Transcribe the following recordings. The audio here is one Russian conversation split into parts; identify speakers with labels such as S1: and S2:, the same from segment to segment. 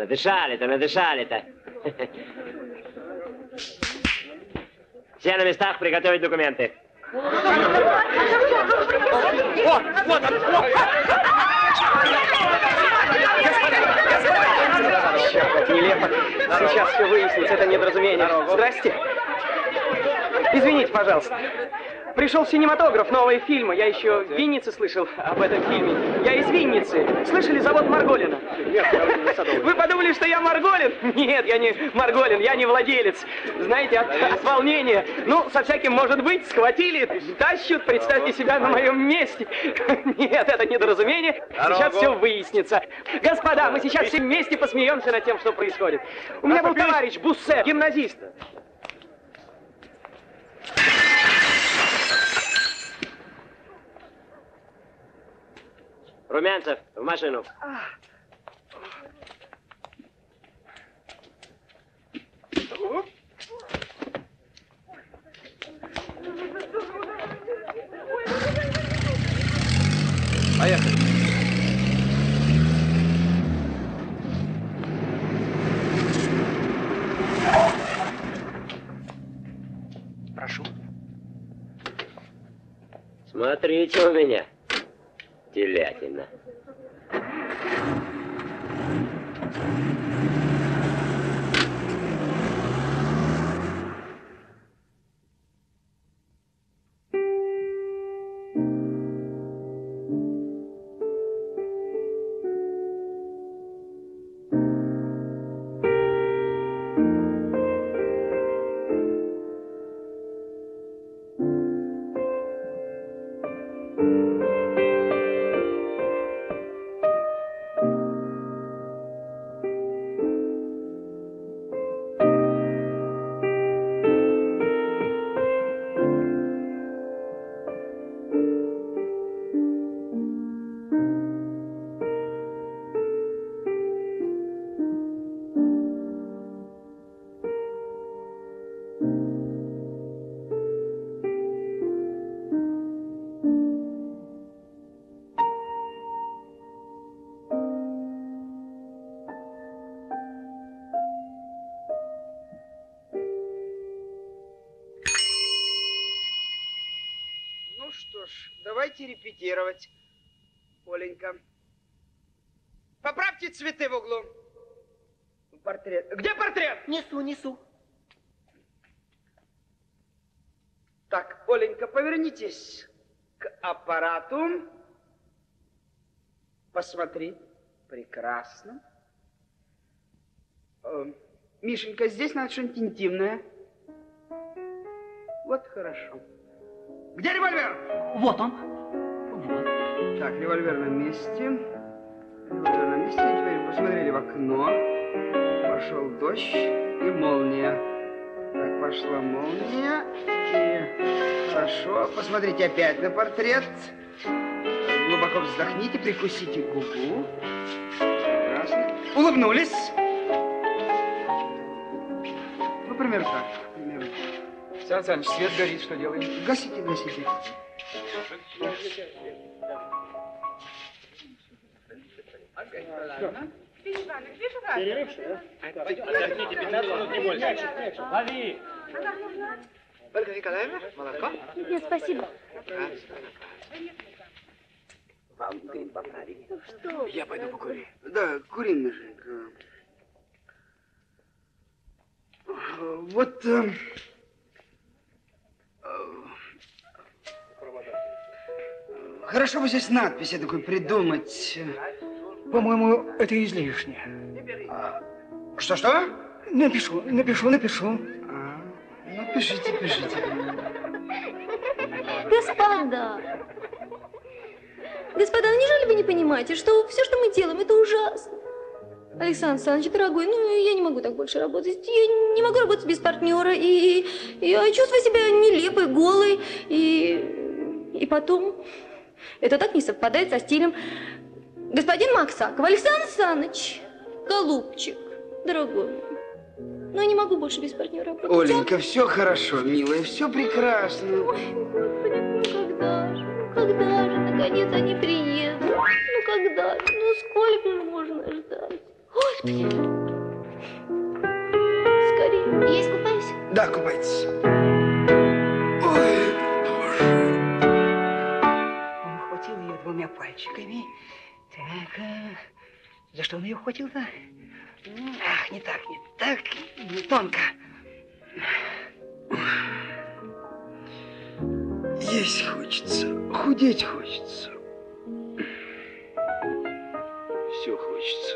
S1: Надышали-то, надышали-то. Все на местах, приготовить документы.
S2: Вот он!
S3: Черт, это нелепо. Сейчас все выяснится, это недоразумение. Здрасте. Извините, пожалуйста. Пришел в кинематограф, новые фильмы. Я еще в Виннице слышал об этом фильме. Я из Винницы. Слышали завод Марголина? Вы подумали, что я Марголин? Нет, я не Марголин, я не владелец. Знаете, от волнения. Ну, со всяким может быть, схватили, тащут, представьте себя на моем месте. Нет, это недоразумение. Сейчас все выяснится. Господа, мы сейчас все вместе посмеемся над тем, что происходит. У меня был товарищ Буссе, гимназист.
S1: Румянцев, в машину.
S3: Поехали. Прошу.
S1: Смотрите у меня. Телятина.
S4: Что ж, давайте репетировать. Оленька. Поправьте цветы в углу. Портрет. Где портрет?
S2: Несу, несу.
S4: Так, Оленька, повернитесь к аппарату. Посмотри. Прекрасно. Мишенька, здесь надо что-нибудь интимное. Вот хорошо. Где револьвер?
S2: Вот он. Вот.
S4: Так, револьвер на месте. Револьвер на месте. Теперь посмотрели в окно. Пошел дождь и молния. Так, пошла молния. И хорошо. Посмотрите опять на портрет. Глубоко вздохните, прикусите губу. Прекрасно. Улыбнулись. Ну, примерно так. Примерно.
S3: Сан Саныч, свет горит, что делаем?
S4: Гасите, гасите.
S3: Отдохните, 15 минут, не больше. Лови!
S4: Ольга Николаевна, молоко?
S5: Нет, спасибо.
S4: Вам грим поправили.
S5: Ну что?
S4: Я пойду покурю. Да, кури, Мишенька. Вот... Хорошо бы здесь надпись такой придумать.
S3: По-моему, это излишне.
S4: Что-что?
S3: Напишу.
S4: Ну, пишите.
S5: Господа! Господа, ну неужели вы не понимаете, что все, что мы делаем, это ужасно? Александр Александрович, дорогой, ну я не могу так больше работать. Я не могу работать без партнера. И я чувствую себя нелепой, голой. И потом... Это так не совпадает со стилем. Господин Максаков, Александр Александрович, голубчик, дорогой мой. Но я не могу больше без партнера работать.
S4: Оленька, все хорошо, милая, все прекрасно.
S5: Ой, Господи, ну когда же, наконец они приедут? Ну когда же, ну сколько же можно ждать? Господи. Я искупаюсь?
S4: Да, купайтесь. Ой, боже. Он ухватил ее двумя пальчиками. Так, за что он ее ухватил-то? Ах, не так, не тонко. Есть хочется, худеть хочется. Все хочется.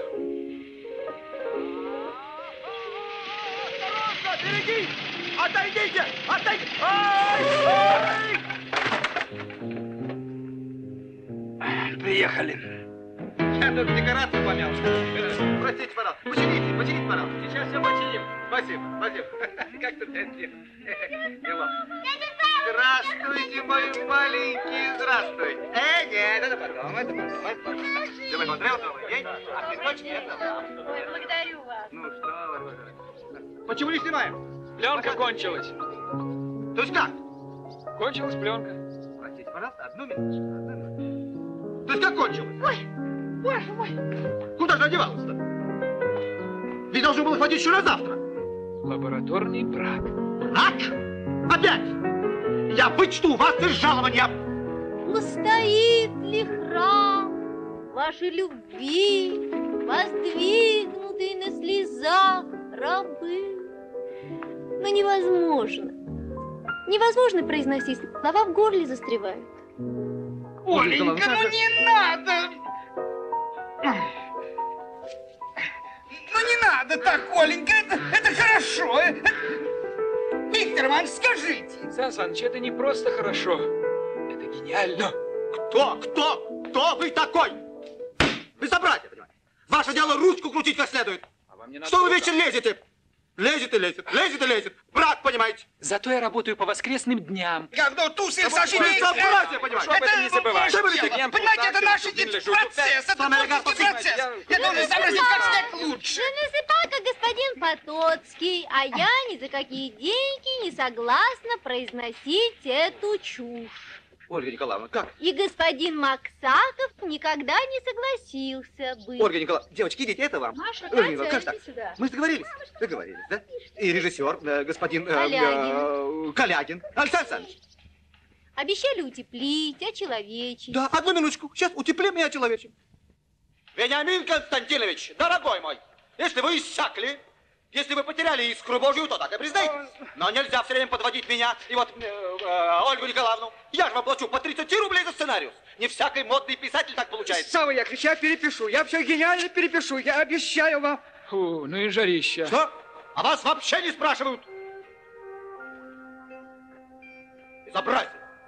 S2: Береги! Отойдите! Отойдите!
S4: Приехали.
S2: Я тут декорацию помял. Простите, пожалуйста. Почините, пожалуйста. Сейчас все починим. Спасибо. Как тут это? Здравствуйте, мои маленькие, здравствуйте. Нет, это потом. Давай, смотрел новый день, а цветочки это вам.
S5: Благодарю вас.
S2: Ну что вы. Почему не снимаем?
S6: Пленка кончилась.
S2: То есть как?
S6: Кончилась пленка.
S2: Простите, пожалуйста, одну минуточку. То есть как кончилось?
S5: Ой, боже мой.
S2: Куда же одевалась-то? Ведь должен был хватить еще на завтра.
S6: Лабораторный брак.
S2: Брак? Опять? Я вычту вас из жалования.
S5: Устоит ли храм вашей любви, воздвигнутый на слезах рабы? Но невозможно. Невозможно произносить. Слова в горле застревают.
S4: Оленька, ну не надо! Ну не надо так, Оленька, это хорошо. Виктор Иванович, скажите.
S6: Сан Саныч, это не просто хорошо. Это гениально.
S2: Кто вы такой? Безобразие, понимаете? Ваше дело ручку крутить как следует.
S6: А вам не надо.
S2: Что вы вечно лезете? Лезет. Брак, понимаете?
S6: Зато я работаю по воскресным дням.
S4: Говно, тусы, сажи,
S2: Безобразие, понимаете?
S6: Об этом не забывайте.
S4: Понимаете, это наш процесс, это творческий процесс. Я должен сообразить, как снять лучше.
S5: Je ne sais pas, как господин Потоцкий, а я ни за какие деньги не согласна произносить эту чушь.
S2: Ольга Николаевна, как?
S5: И господин Максаков никогда не согласился быть.
S2: Ольга Николаевна, девочки, идите, это вам.
S5: Маша,
S2: Ольга Николаевна,
S5: Катя,
S2: как так?
S5: иди сюда.
S2: Мы договорились? Договорились, да? И режиссер, господин
S5: Калягин.
S2: Калягин. Александр Александрович.
S5: Обещали утеплить, очеловечить.
S2: Да, одну минуточку. Сейчас утеплим и очеловечим. Вениамин Константинович, дорогой мой, если вы иссякли, если вы потеряли искру Божью, то так и признайте. Но нельзя все время подводить меня и вот Ольгу Николаевну. Я же вам плачу по 30 рублей за сценариус. Не всякий модный писатель так получается.
S4: Савва Яковлевич, я перепишу. Я все гениально перепишу. Я обещаю вам.
S6: Фу, ну и жарища.
S2: Что? А вас вообще не спрашивают. Безобразие.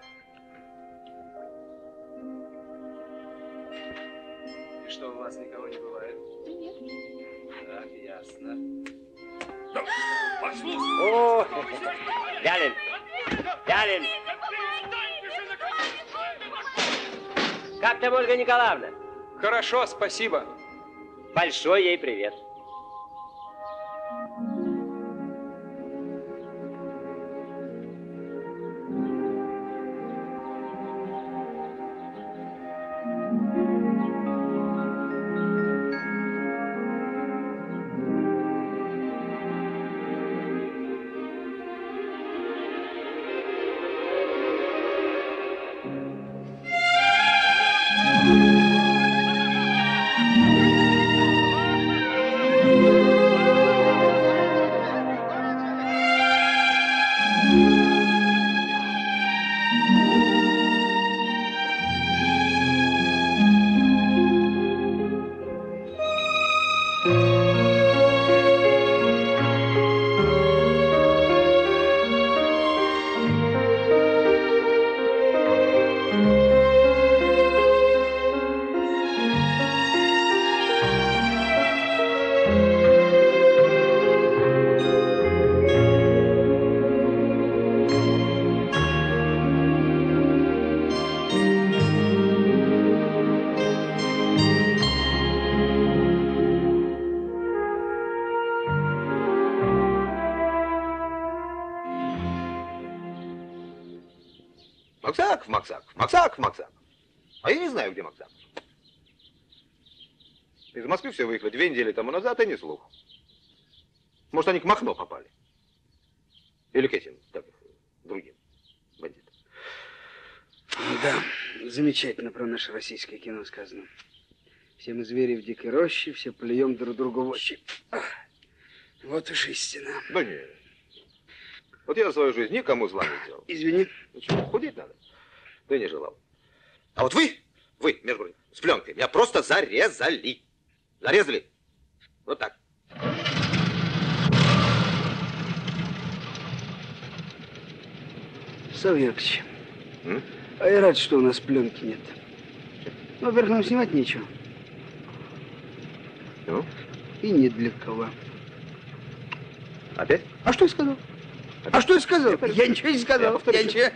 S3: И что, у вас никого не бывает?
S5: Нет.
S3: Так, ясно.
S1: О, Галин! Как там Ольга Николаевна?
S6: Хорошо, спасибо.
S1: Большой ей привет.
S2: Максаков. А я не знаю, где Максаков. Из Москвы все выехали 2 недели тому назад, и ни слух. Может, они к Махно попали.
S7: Или к этим, как их, другим бандитам.
S8: Да, замечательно про наше российское кино сказано. Все мы звери в дикой роще, все плюем друг другу в очи. Вот уж истина.
S7: Да нет. Вот я за свою жизнь никому зла не делал.
S8: Извини.
S7: Ну что, худеть надо? Ты не желал. А вот вы, между прочим, с пленкой, меня просто зарезали. Зарезали. Вот так.
S8: Савьевич, а я рад, что у нас пленки нет. Ну, во-первых, нам снимать нечего.
S7: Ну?
S8: И не для кого.
S7: Опять?
S8: А что я сказал? А что я сказал? Я ничего не сказал. Я ничего...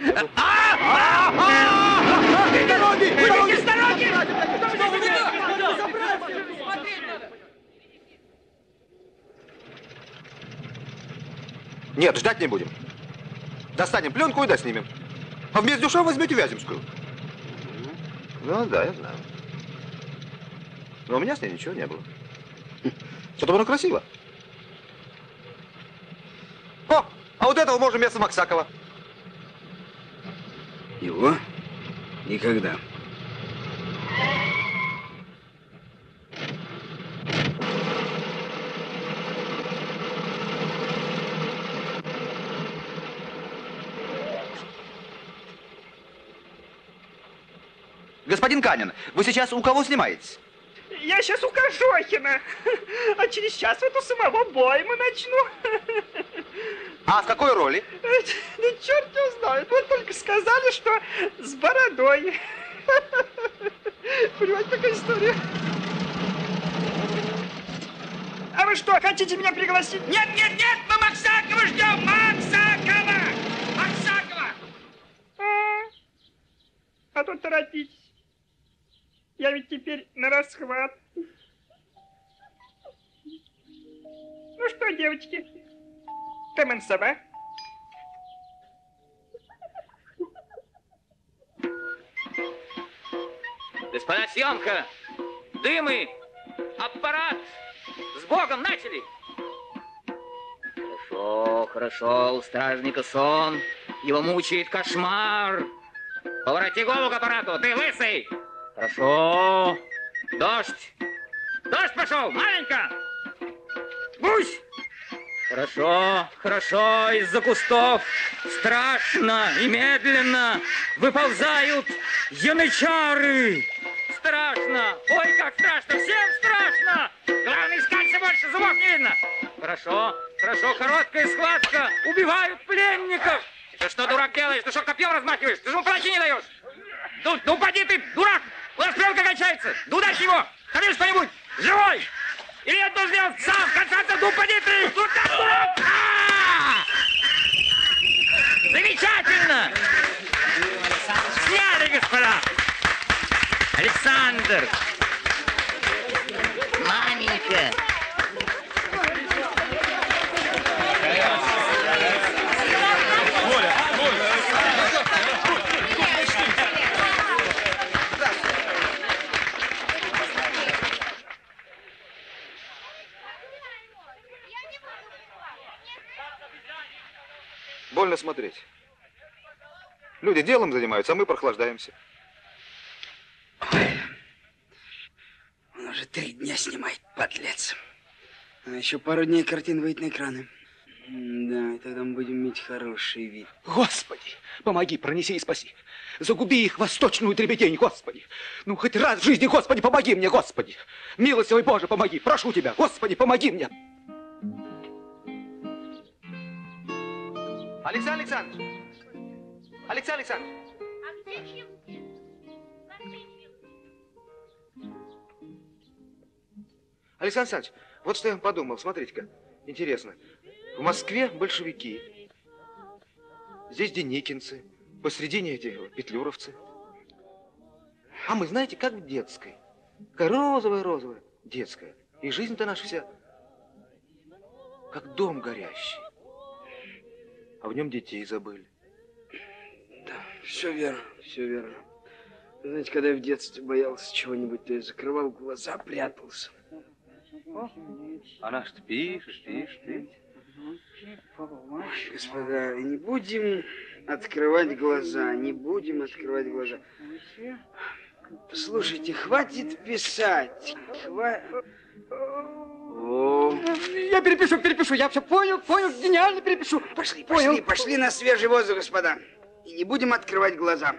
S2: С дороги!
S7: Нет, ждать не будем. Достанем пленку и доснимем. А вместо души возьмете Вяземскую. Ну да, я знаю. Но у меня с ней ничего не было. Зато она красиво. О, а вот этого можно вместо Максакова.
S8: Его? Никогда.
S2: Господин Канин, вы сейчас у кого снимаетесь?
S9: Я сейчас у Кожохина, а через час вот у самого Бойма начну.
S2: А в какой роли?
S9: Да черт его знает, вот только сказали, что с бородой. Понимаете, такая история. А вы что, хотите меня пригласить? Нет, нет, нет, мы Максакова ждем! Максакова! Максакова! А то торопитесь. Я ведь теперь на расхват. Ну что, девочки, комментсова?
S10: Господа, съемка! Дымы! Аппарат! С Богом, начали! Хорошо, хорошо, у стражника сон. Его мучает кошмар. Повороти голову к аппарату, ты лысый! Хорошо. Дождь! Дождь пошел! Маленько! Гусь! Хорошо, хорошо, из-за кустов страшно и медленно выползают янычары. Страшно! Ой, как страшно! Всем страшно! Главное, искать больше, зубов не видно! Хорошо, хорошо, короткая схватка. Убивают пленников! Ты что, дурак, делаешь? Ты что, копьем размахиваешь? Ты же ему плащи не даешь! Ну, упади ты, дурак! У нас пленка кончается! Да ударь его! Хотишь что-нибудь? Живой! Или я должен сделать сам? В конце концов, да упади ты! Дурак! Замечательно! Сняли, господа! Александр! Маменька!
S7: Больно смотреть. Люди делом занимаются, а мы прохлаждаемся.
S8: Он уже 3 дня снимает, подлец. А еще пару дней картин выйдет на экраны. Да, и тогда мы будем иметь хороший вид.
S6: Господи, помоги, пронеси и спаси. Загуби их восточную дребедень, Господи. Ну, хоть раз в жизни, Господи, помоги мне, Господи. Милостивый Боже, помоги, прошу тебя, Господи, помоги мне.
S2: Александр Александрович! Александр Александрович!
S7: Александр Александрович, вот что я подумал, смотрите-ка, интересно. В Москве большевики, здесь деникинцы, посредине эти петлюровцы. А мы, знаете, как в детской. Такая розовая-розовая, детская. И жизнь-то наша вся как дом горящий. А в нем детей забыли.
S8: Да, все верно, все верно. Знаете, когда я в детстве боялся чего-нибудь, то я закрывал глаза, прятался.
S2: Она что пишет.
S8: Господа, не будем открывать глаза, не будем открывать глаза. Слушайте, хватит писать.
S9: Я перепишу, я все понял, гениально перепишу.
S8: Пошли на свежий воздух, господа. И не будем открывать глаза.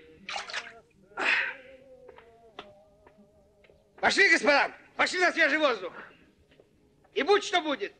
S8: Пошли, господа, пошли на свежий воздух. И будь что будет.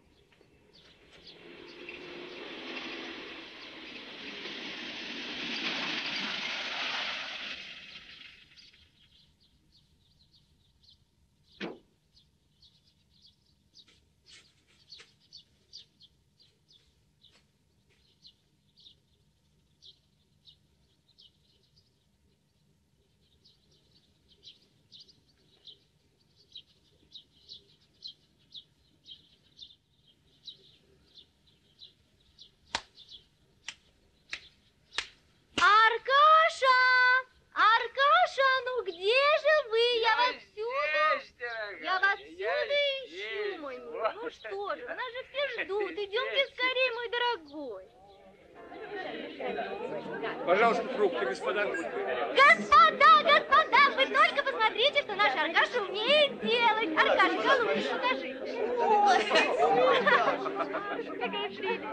S9: Пожалуйста, фрукты, господа.
S5: Господа, вы только посмотрите, что наш Аркаша умеет делать. Аркаша, голубчик, покажи. Ой, какая прелесть.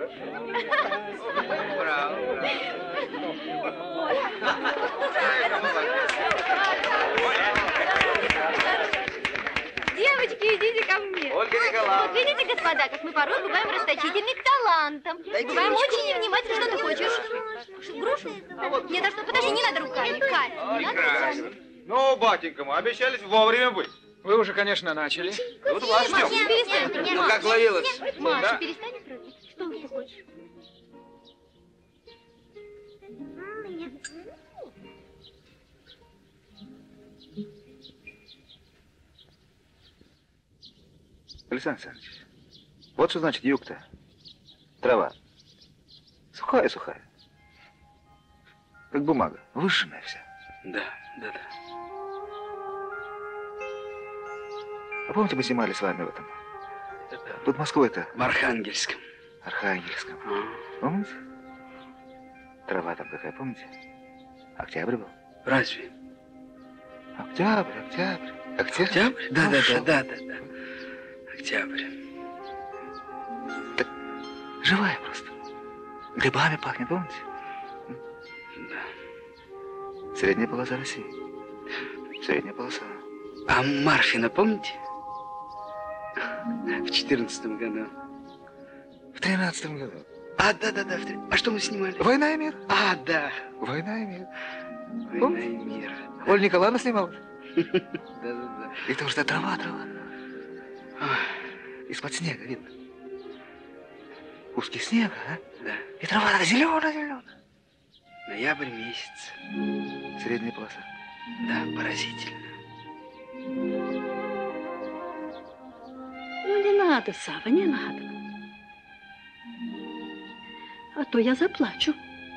S10: Браво.
S5: Девочки, идите ко мне.
S2: Ольга Николаевна.
S5: Вот видите, господа, как мы порой бываем расточительны к талантам. Бываем очень невнимательны. Что ты хочешь? Грушу? Нет, а что? Подожди, не надо руками. Кать, не надо руками.
S7: Ну, батенька, мы обещались вовремя быть.
S9: Вы уже, конечно, начали.
S7: Вот вас ждем.
S5: Маша, перестань.
S8: Ну, как ловилась?
S5: Маша, перестань прыгать. Что ты хочешь?
S7: Александр Александрович, вот что значит юг-то. Трава. Сухая. Как бумага, выжженная вся.
S8: Да.
S7: А помните, мы снимали с вами в этом? Тут Москвой-то.
S8: В Архангельском.
S7: Архангельском. Помните? Трава там какая, помните? Октябрь был.
S8: Разве?
S7: Октябрь.
S8: Октябрь? Да. Октябрь.
S7: Так, живая просто. Грибами пахнет, помните?
S8: Да.
S7: Средняя полоса России. Средняя полоса.
S8: А Марфина, помните? В 14-м году.
S7: В 13-м году.
S8: А, да. А что мы снимали?
S7: «Война и мир».
S8: А, да.
S7: «Война и мир».
S8: «Война и мир».
S7: Оля Николаевна снимала.
S8: Да.
S7: И потому что трава. Из-под снега видно. Куски снега, а?
S8: Да.
S7: И трава такая зеленая.
S8: Ноябрь месяц.
S7: Средняя полоса.
S8: Да, поразительно.
S11: Ну, не надо, Сава, не надо. А то я заплачу.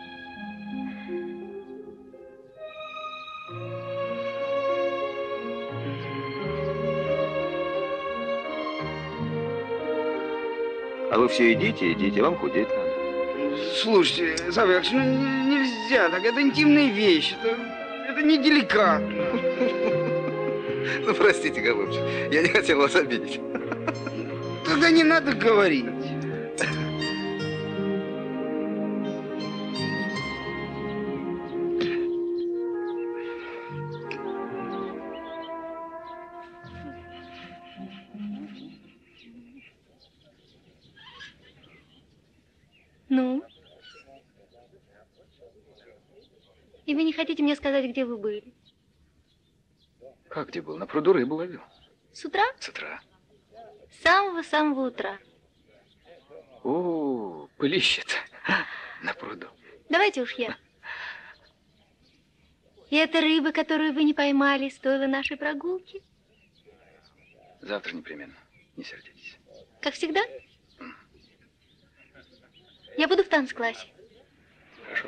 S7: А вы все идите, вам худеть надо.
S8: Слушайте, Савва Яковлевич, ну нельзя так, это интимная вещь, это не деликатно.
S7: Ну, простите, голубчик, я не хотел вас обидеть.
S8: Тогда не надо говорить.
S5: Ну? И вы не хотите мне сказать, где вы были?
S9: Как где был? На пруду рыбу ловил.
S5: С утра?
S9: С утра.
S5: С самого-самого утра.
S9: О, пылище-то на пруду.
S5: Давайте уж я. И эта рыба, которую вы не поймали, стоила нашей прогулки?
S9: Завтра непременно. Не сердитесь.
S5: Как всегда? Я буду в танцклассе.
S9: Хорошо.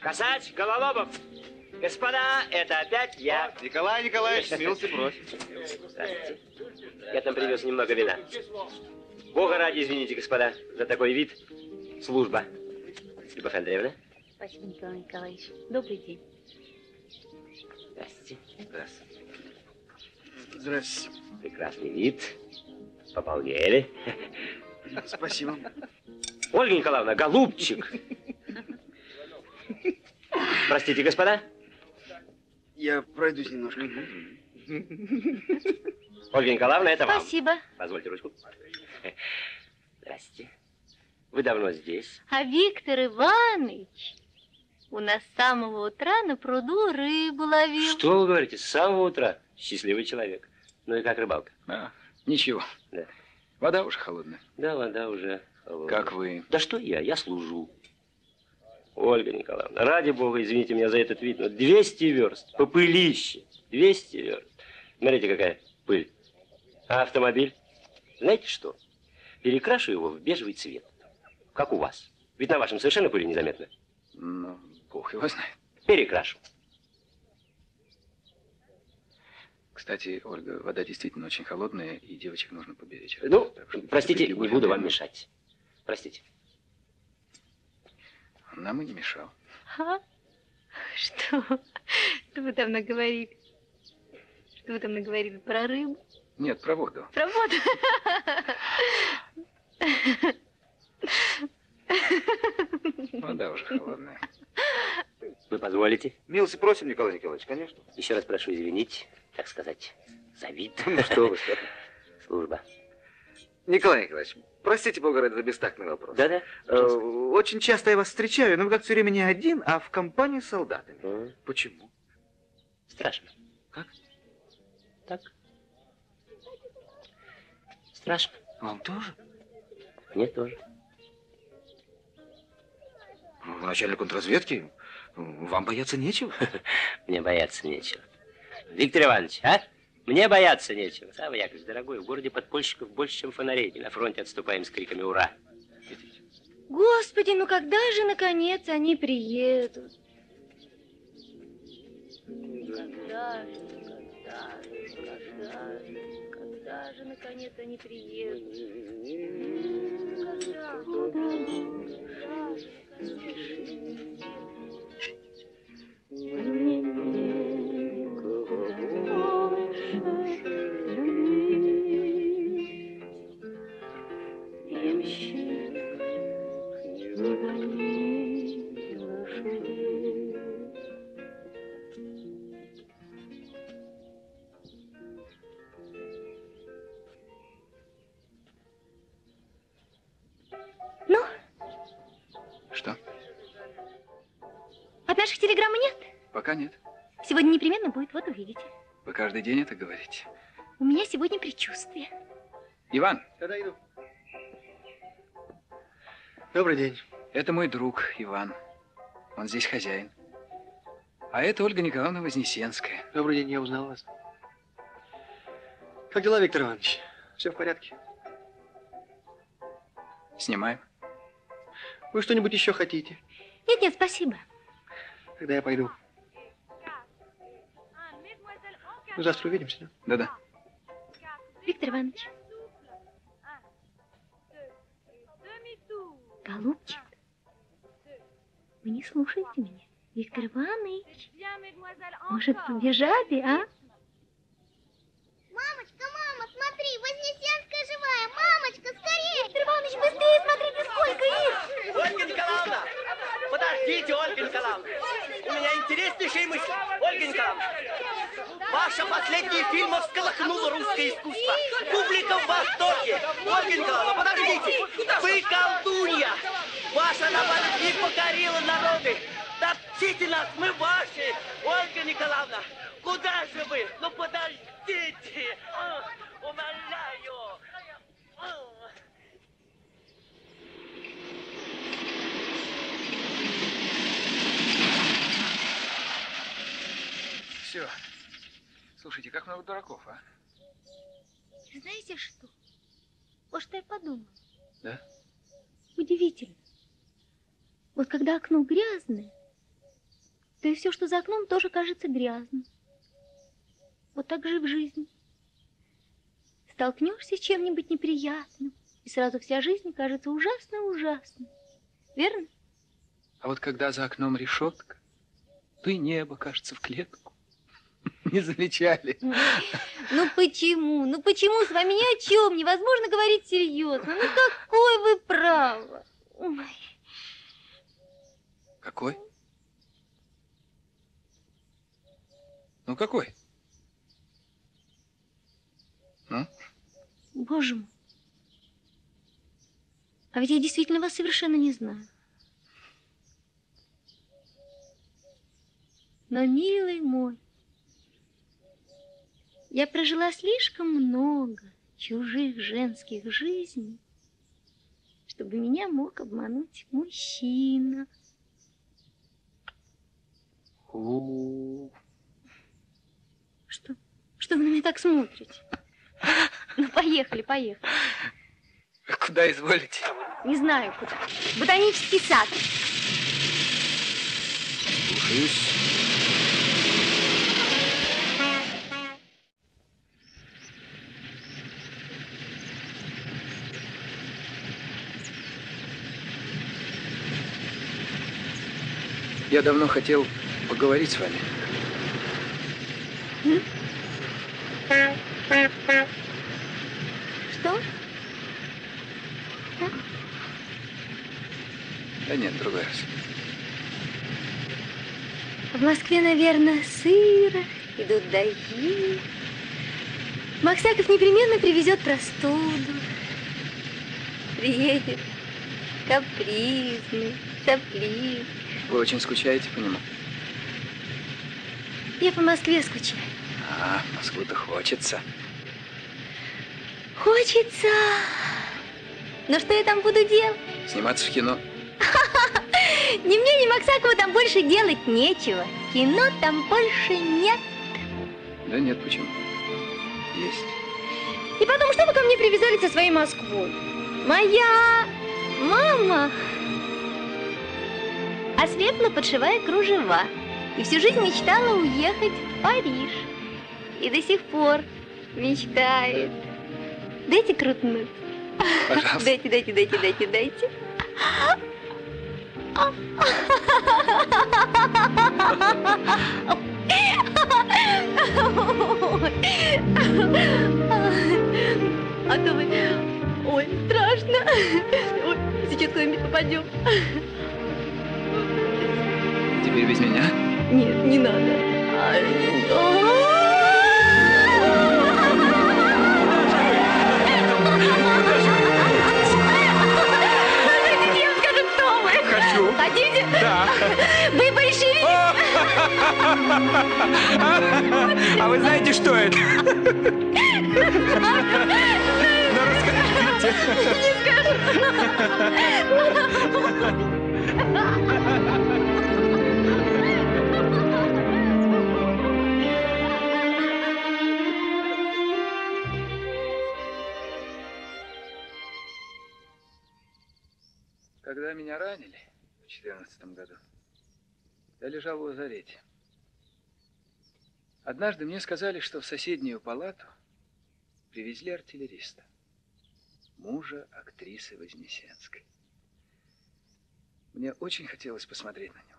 S1: Косач, Гололобов. Господа, это опять я.
S7: Николай Николаевич, милости просим.
S1: Здравствуйте. Я там привез немного вина. Бога ради, извините, господа, за такой вид. Служба. Любовь Андреевна.
S11: Спасибо, Николай Николаевич. Добрый день.
S1: Здравствуйте.
S7: Здравствуйте.
S8: Здравствуйте.
S1: Прекрасный вид. Пополнели.
S8: Спасибо.
S1: Ольга Николаевна, голубчик. Простите, господа.
S8: Я пройдусь немножко.
S1: Ольга Николаевна, это вам.
S5: Спасибо.
S1: Позвольте ручку. Здрасте. Вы давно здесь?
S5: А Виктор Иванович у нас с самого утра на пруду рыбу ловил.
S1: Что вы говорите? С самого утра? Счастливый человек. Ну и как рыбалка?
S6: Ничего.
S1: Да.
S6: Вода уже холодная.
S1: Да, вода уже холодная.
S6: Как вы?
S1: Да что я служу. Ольга Николаевна, ради бога, извините меня за этот вид, но 200 верст по пылище. 200 верст. Смотрите, какая пыль. А автомобиль? Знаете что? Перекрашу его в бежевый цвет. Как у вас. Ведь на вашем совершенно пыли незаметно.
S6: Ну, бог его знает.
S1: Перекрашу.
S6: Кстати, Ольга, вода действительно очень холодная, и девочек нужно поберечь.
S1: Ну,
S6: Так что
S1: простите,
S6: Любовь
S1: не буду вам
S6: Андреевна,
S1: мешать. Простите.
S6: Нам и не мешал.
S5: А? Что? Что вы там наговорили? Что вы там наговорили про рыбу?
S6: Нет, про воду.
S5: Про воду?
S6: Вода уже холодная.
S1: Вы позволите?
S7: Милости просим, Николай Николаевич, конечно.
S1: Еще раз прошу извинить, так сказать, за вид.
S7: Что вы, что?
S1: Служба.
S7: Николай Николаевич, простите, бога ради, за бестактный вопрос.
S1: Да-да.
S7: Очень часто я вас встречаю, но вы как все время не один, а в компании с солдатами. Почему?
S1: Страшно.
S7: Как?
S1: Так. Страшно.
S7: Вам тоже?
S1: Мне тоже.
S7: Вы начальник контрразведки, вам бояться нечего.
S1: Мне бояться нечего. Виктор Иванович, а? Мне бояться нечего. Савва Яковлевич, дорогой, в городе подпольщиков больше, чем фонарей. И на фронте отступаем с криками «Ура!».
S5: Господи, ну когда же, наконец, они приедут? Когда же, наконец, они приедут? Ну?
S6: Что?
S5: От наших телеграмм нет?
S6: Пока нет.
S5: Сегодня непременно будет, вот увидите.
S6: Вы каждый день это говорите.
S5: У меня сегодня предчувствие.
S6: Иван.
S8: Да, иду. Добрый день.
S6: Это мой друг Иван. Он здесь хозяин. А это Ольга Николаевна Вознесенская.
S8: Добрый день, я узнал вас. Как дела, Виктор Иванович? Все в порядке?
S6: Снимаем.
S8: Вы что-нибудь еще хотите?
S5: Нет, спасибо.
S8: Тогда я пойду. Ну, завтра увидимся, да?
S6: Да-да.
S5: Виктор Иванович. Голубчик, вы не слушаете меня? Виктор Иванович, может, побежали, а?
S12: Мамочка, мама, смотри, Вознесенская живая. Мамочка, скорее!
S5: Виктор Иванович, быстрее, смотрите, сколько их!
S13: Ольга Николаевна! Подождите, Ольга Николаевна! У меня интереснейшая мысль. Ольга Николаевна! Ваша последняя фильм всколыхнула русское искусство. Публика в восторге. Ольга Николаевна, подождите! Вы колдунья! Ваша раба любви покорила народы. Топчите нас, мы ваши! Ольга Николаевна, куда же вы? Ну подождите! Умоляю!
S6: Все. Слушайте, как много дураков, а?
S5: Знаете что? Вот что я подумала.
S6: Да?
S5: Удивительно. Вот когда окно грязное, то и все, что за окном, тоже кажется грязным. Вот так же и в жизни. Столкнешься с чем-нибудь неприятным, и сразу вся жизнь кажется ужасно-ужасной. Верно?
S6: А вот когда за окном решетка, то и небо кажется в клетку. Не замечали?
S5: Ну почему? Ну почему с вами ни о чем невозможно говорить серьезно? Ну какой вы право? Ой.
S6: Какой? Ну какой? Ну?
S5: Боже мой. А ведь я действительно вас совершенно не знаю. Но, милый мой, я прожила слишком много чужих женских жизней, чтобы меня мог обмануть мужчина. Что? Что вы на меня так смотрите? Ну, поехали, поехали.
S6: Куда изволите?
S5: Не знаю, куда. Ботанический сад.
S6: Слушаюсь. Я давно хотел поговорить с вами.
S5: Что?
S6: Да нет, другой раз.
S5: В Москве, наверное, сыро, идут дожди. Максаков непременно привезет простуду. Приедет капризный, сопливый.
S6: Вы очень скучаете по нему?
S5: Я по Москве скучаю.
S6: А, Москву-то хочется.
S5: Хочется. Но что я там буду делать?
S6: Сниматься в кино.
S5: Ни мне, ни Максакову там больше делать нечего. Кино там больше нет.
S6: Да нет, почему? Есть.
S5: И потом, что вы ко мне привязали со своей Москвой? Моя мама ослепла, подшивая кружева. И всю жизнь мечтала уехать в Париж. И до сих пор мечтает. Дайте крутнуть.
S6: Пожалуйста.
S5: Дайте. А то вы... Ой, страшно. Ой, сейчас куда-нибудь попадем.
S6: Теперь без меня?
S5: Нет, не надо. Я скажу, кто вы.
S6: Хочу.
S5: Хотите?
S6: Да.
S5: Вы большевик.
S6: А вы знаете, что это? Ну, расскажите.
S5: Не скажу.
S6: Когда меня ранили в 2014 году, я лежал в лазарете. Однажды мне сказали, что в соседнюю палату привезли артиллериста, мужа актрисы Вознесенской. Мне очень хотелось посмотреть на него,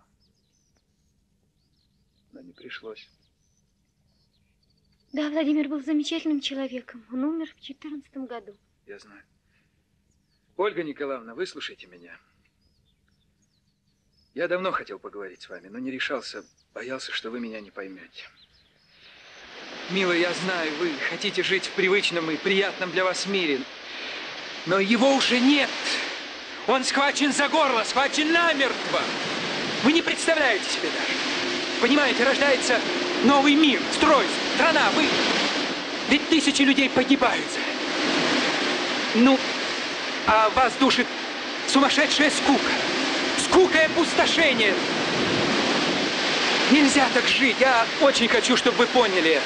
S6: но не пришлось.
S5: Да, Владимир был замечательным человеком. Он умер в 2014 году.
S6: Я знаю. Ольга Николаевна, выслушайте меня. Я давно хотел поговорить с вами, но не решался, боялся, что вы меня не поймете. Милая, я знаю, вы хотите жить в привычном и приятном для вас мире, но его уже нет. Он схвачен за горло, схвачен намертво. Вы не представляете себе даже. Понимаете, рождается новый мир, строй, страна, вы... Ведь тысячи людей погибают. Ну... А вас душит сумасшедшая скука. Скука и опустошение. Нельзя так жить. Я очень хочу, чтобы вы поняли это.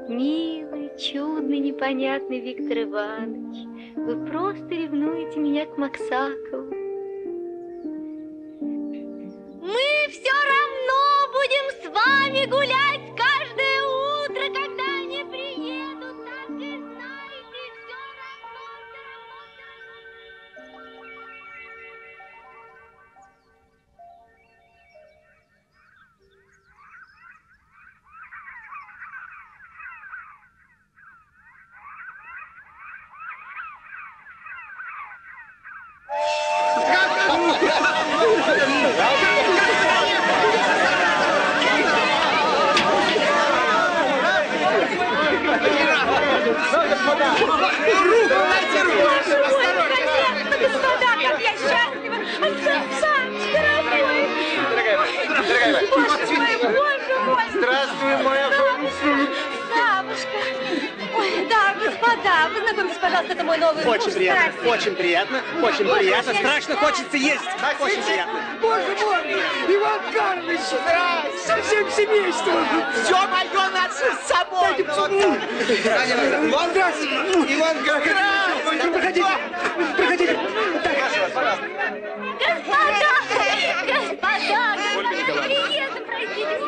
S11: Милый, чудный, непонятный Виктор Иванович, вы просто ревнуете меня к Максакову. Мы все равно будем с вами гулять каждое утро, когда они приедут, так и знаете, все равно.
S9: Господа, как я счастлива! Александр, дорогой! Боже мой!
S2: Здравствуй, моя
S9: Савушка! Ой, да, господа, познакомьтесь, пожалуйста, это мой новый муж.
S2: Очень приятно,
S9: Страсти.
S2: очень приятно, очень
S9: Ой,
S2: приятно.
S9: я
S2: Страшно
S9: счастлива.
S2: хочется есть. Очень приятно.
S9: Боже мой!
S2: Иван Карлович, со всем семейством.
S9: Все мое наше с собой!
S2: Иван Карлович, Иван Карлович, проходите, проходите.
S9: Господа! Господа! Приеду, простите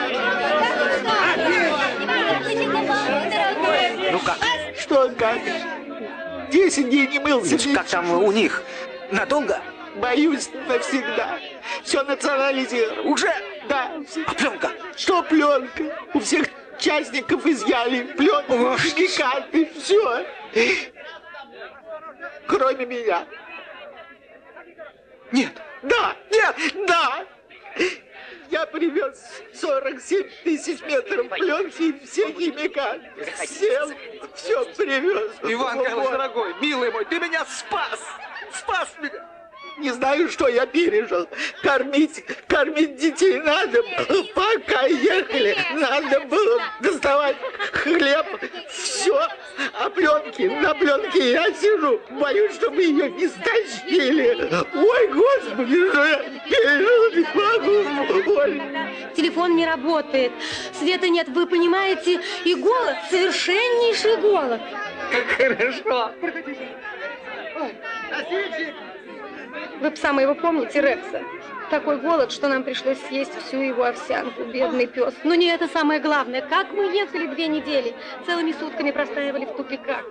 S9: меня!
S2: Ну как? Что как? 10 дней не мылся. Как там у них? Надолго? Боюсь, навсегда. Все национализировано. Уже? Да. А пленка? Что пленка? У всех частников изъяли пленку, карты, все. Кроме меня. Нет. Да, нет, да. Я привез 47 тысяч метров пленки и все химикаты. Все привез.
S6: Иван Карлович, дорогой, милый мой, ты меня спас!
S2: Спас меня. Не знаю, что я пережил. Кормить детей надо было. Пока ехали, надо было доставать хлеб. Все. А на пленке я сижу. Боюсь, чтобы ее не стащили. Ой, Господи, что я пережил, не могу. Ой.
S5: Телефон не работает, света нет, вы понимаете, и голод, совершеннейший голод.
S3: Как хорошо.
S5: Вы пса моего помните, Рекса? Такой голод, что нам пришлось съесть всю его овсянку, бедный пес. Но не это самое главное. Как мы ехали 2 недели, целыми сутками простаивали в тупиках.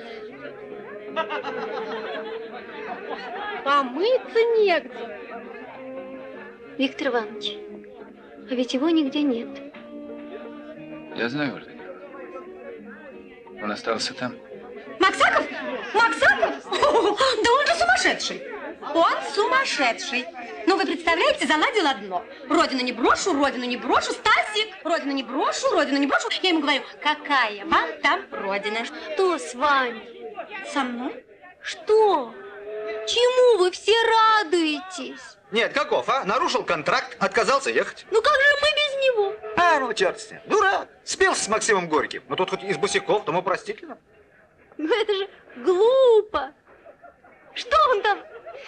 S5: Помыться негде.
S11: Виктор Иванович, а ведь его нигде нет.
S6: Я знаю, Ольга. Он остался там.
S4: Максаков? Максаков? Да он же сумасшедший. Он сумасшедший. Ну, вы представляете, заладил одно. Родину не брошу, Стасик. Родину не брошу. Я ему говорю, какая вам там родина?
S5: Что с вами?
S4: Со мной?
S5: Что? Чему вы все радуетесь?
S2: Нет, каков, а? Нарушил контракт, отказался ехать.
S5: Ну как же мы без него?
S2: А, ну черт с ним. Дурак. Спелся с Максимом Горьким. Ну тут хоть из босиков, тому простительно.
S5: Ну это же глупо. Что он там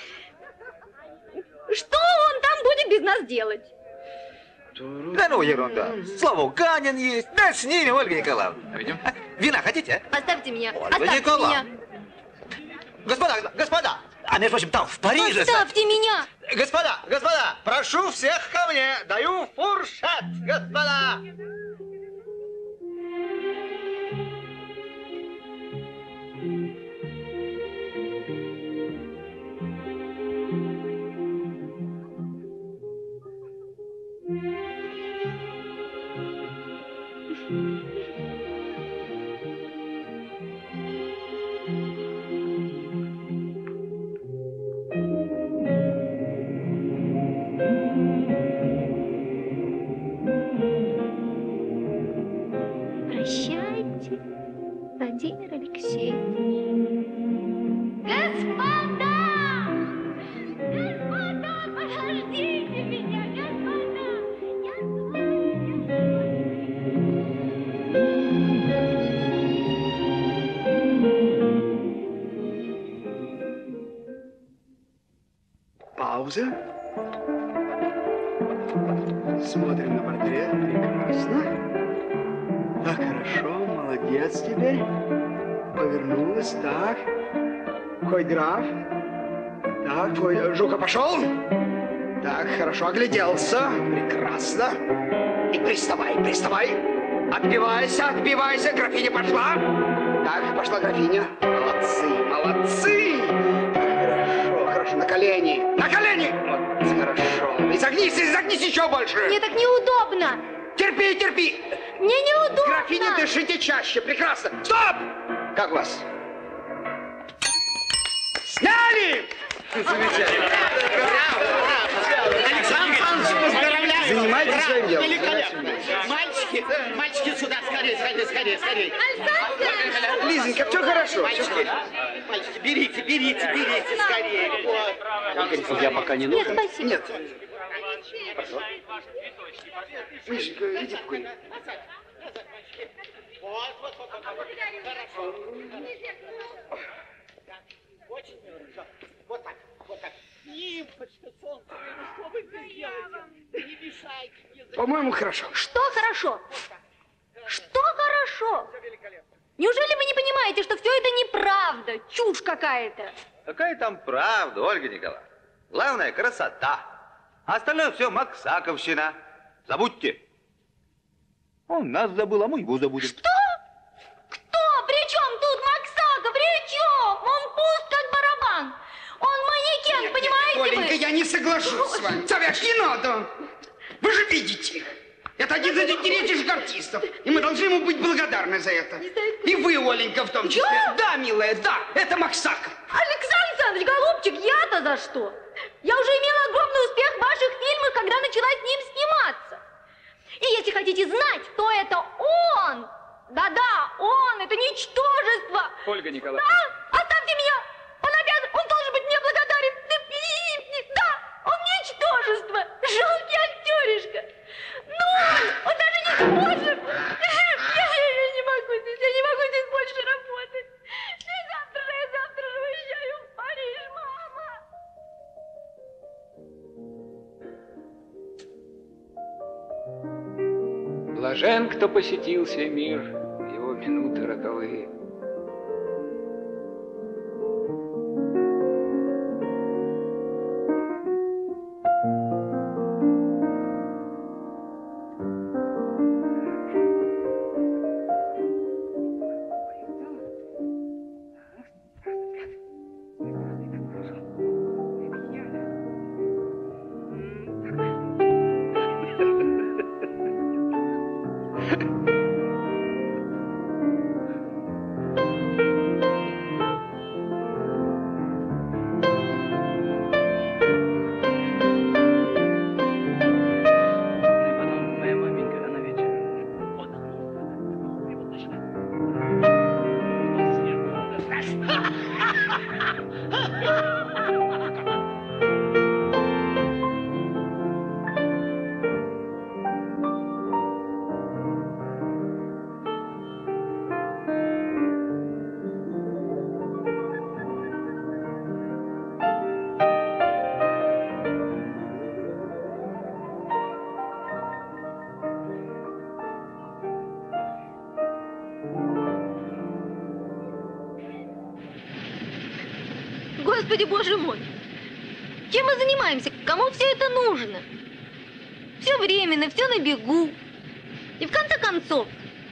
S5: будет без нас делать?
S2: Да ну, ерунда. Слава, Ганин есть. Да с ними, Ольга Николаевна.
S6: Пойдем.
S2: Вина хотите?
S5: Оставьте меня.
S2: Ольга
S5: Оставьте
S2: Николаевна.
S5: меня.
S2: Господа. А между прочим, там, в Париже...
S5: Оставьте меня.
S2: Господа, прошу всех ко мне. Даю фуршет, господа.
S11: Прощайте, Владимир Алексеевич.
S9: Господа! Подождите меня, господа!
S8: Пауза. Смотрим на портрет. Прекрасно. Так хорошо, Молодец теперь. Повернулась, так. Входь, граф. Так, твой Жука пошел. Так, хорошо огляделся. Прекрасно. И приставай, приставай. Отбивайся, отбивайся. Графиня пошла. Так, пошла графиня. Молодцы, молодцы. Хорошо, хорошо. На колени. На колени. Вот, хорошо. Изогнись еще больше.
S5: Мне так неудобно.
S8: Терпи, терпи.
S5: Мне неудобно.
S8: Графиня, дышите чаще. Прекрасно. Стоп! Как вас? Сняли!
S13: Замечательно. Александр Александрович, поздравляю!
S8: Занимайтесь своим делом.
S13: Великолепно! Мальчики, сюда, скорее!
S8: Лизонька, все хорошо.
S13: Мальчики, берите, скорее! Вот.
S7: Я пока не нужен.
S5: Нет, спасибо.
S8: Нет. Мишенька, иди покурим.
S13: Вот. Хорошо. Очень хорошо. Вот так. Нимфочка, солнце, что вы здесь делаете? Не мешайте.
S8: По-моему, хорошо.
S5: Что хорошо? Что хорошо? Неужели вы не понимаете, что все это неправда? Чушь какая-то.
S2: Какая там правда, Ольга Николаевна? Главное, красота. А остальное все максаковщина. Забудьте. Он нас забыл, а мы его забудем.
S5: Что? Кто? При чем тут Максаков? При чем? Он пуст, как барабан. Он манекен, понимаете
S8: Оленька,
S5: вы?
S8: я не соглашусь с вами. Царяш, не надо. Вы же видите. Это один из детейших артистов. И мы должны ему быть благодарны за это. И вы, Оленька, в том числе.
S5: Я?
S8: Да, милая, да. Это Максаков.
S5: Александр Александрович, голубчик, я-то за что? Я уже имела огромный успех в ваших фильмах, когда начала с ним сниматься. И если хотите знать, то это он. Да-да, он, это ничтожество.
S6: Ольга Николаевна.
S5: Да, оставьте меня. Он обязан, он должен быть мне благодарен. Да, он ничтожество. Жалкий актеришка. Ну, он даже не сможет. Я не могу здесь больше работать. Я завтра же уезжаю в Париж, мама.
S6: Блажен, кто посетил сей мир в его минуты роковые.
S5: Господи, боже мой! Чем мы занимаемся? Кому все это нужно? Все временно, все на бегу. И в конце концов,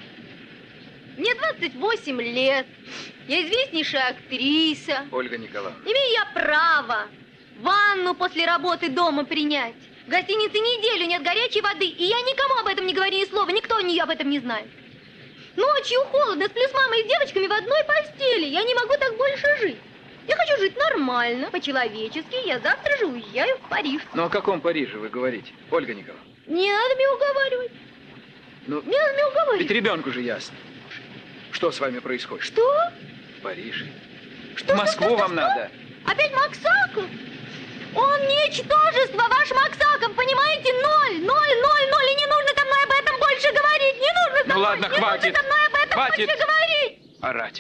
S5: мне 28 лет. Я известнейшая актриса.
S6: Ольга Николаевна.
S5: Имею я право ванну после работы дома принять. В гостинице неделю нет горячей воды, и я никому об этом не говорю ни слова, никто об этом не знает. Ночью холодно, сплю с мамой и с девочками в одной постели. Я не могу так больше жить. Я хочу жить нормально, по-человечески. Я завтра же уезжаю в Париж.
S6: Но о каком Париже вы говорите, Ольга Николаевна?
S5: Не надо меня уговаривать.
S6: Ну,
S5: не надо меня уговаривать.
S6: Ведь ребенку же ясно. Что с вами происходит?
S5: Что?
S6: Париж.
S5: Что,
S6: в Москву вам надо.
S5: Опять Максаков? Он ничтожество, ваш Максаков, понимаете? Ноль. И не нужно со мной об этом больше говорить. Не нужно со мной.
S6: Ну ладно,
S5: не
S6: хватит.
S5: нужно со мной об этом
S6: Хватит
S5: больше говорить.
S6: орать.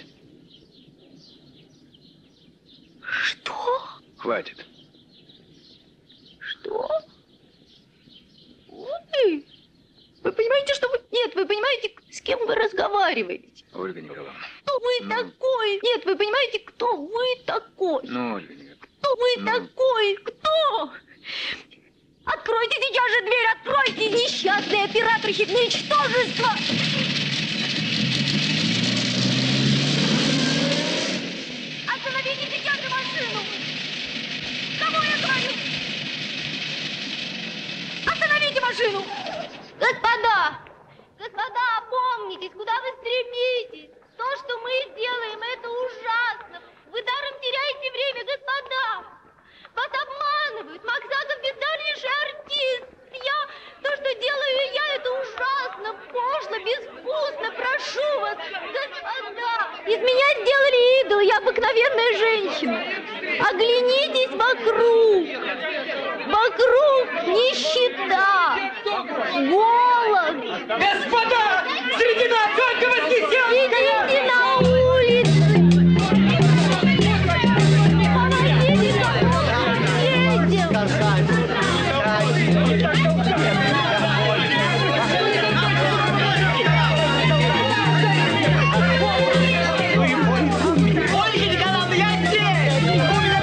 S5: Что?
S6: Хватит.
S5: Что? Ой. Вы понимаете, что вы... Нет, вы понимаете, с
S11: кем вы разговариваете?
S6: Ольга Николаевна.
S11: Кто вы такой? Нет, вы понимаете, кто вы такой?
S6: Ну, Ольга Николаевна.
S11: Кто вы такой? Кто? Откройте сейчас же дверь, откройте, несчастные операторы, ничтожество! Остановите сейчас же машину! Кому я говорю? Остановите машину! Господа! Господа, опомнитесь, куда вы стремитесь? То, что мы делаем, это ужасно. Вы даром теряете время, господа. Вас обманывают. Максаков бедарнейший артист. То, что делаю я, это ужасно, пошло, безвкусно. Прошу вас, господа. Из меня сделали идол, я обыкновенная женщина. Оглянитесь вокруг. Вокруг нищета, голод.
S9: Господа, среди нас только Вознесенская!
S11: Идите на улицу.
S9: Ольга Николаевна, я здесь! У меня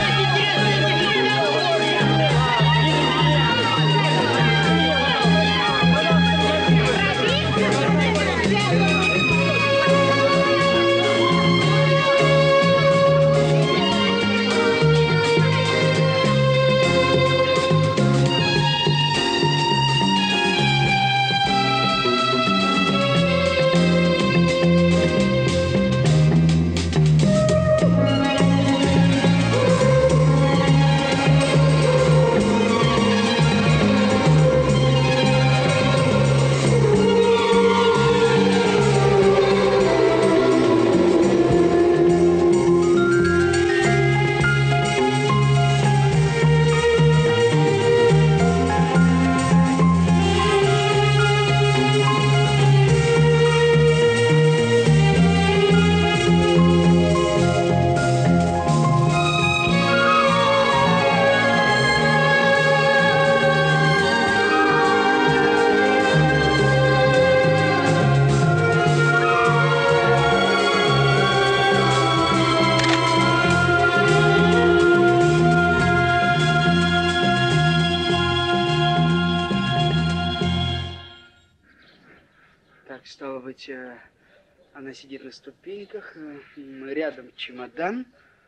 S8: Стало быть, она сидит на ступеньках, рядом чемодан.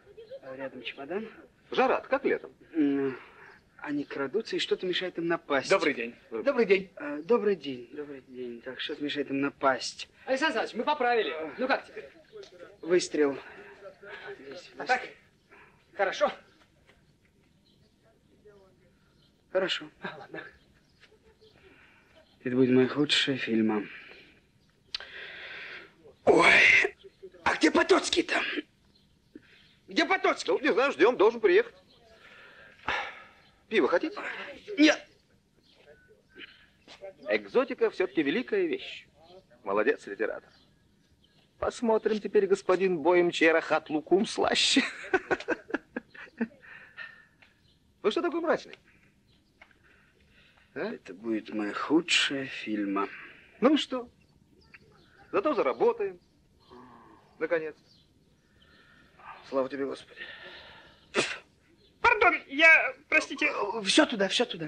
S7: Жарат, как летом.
S8: Они крадутся, и что-то мешает им напасть.
S6: Добрый день.
S8: Добрый день. Добрый день. Так, что-то мешает им напасть.
S3: Александр Александрович, мы поправили. Ну как теперь?
S8: Выстрел.
S3: А так? Хорошо?
S8: Хорошо.
S3: Ладно.
S8: Это будет моя худшая фильма. Ой, а где Потоцкий-то? Где Потоцкий?
S7: Ну, не знаю, ждем, должен приехать. Пиво хотите?
S8: Нет.
S7: Экзотика все-таки великая вещь. Молодец, литератор. Посмотрим теперь, господин Боемчера, хат лукум слаще. Вы что такой мрачный? А?
S8: Это будет моя худшая фильма.
S7: Ну и что? Зато заработаем. Наконец. Слава тебе, Господи.
S9: Пардон, я, простите...
S8: Все туда, все туда.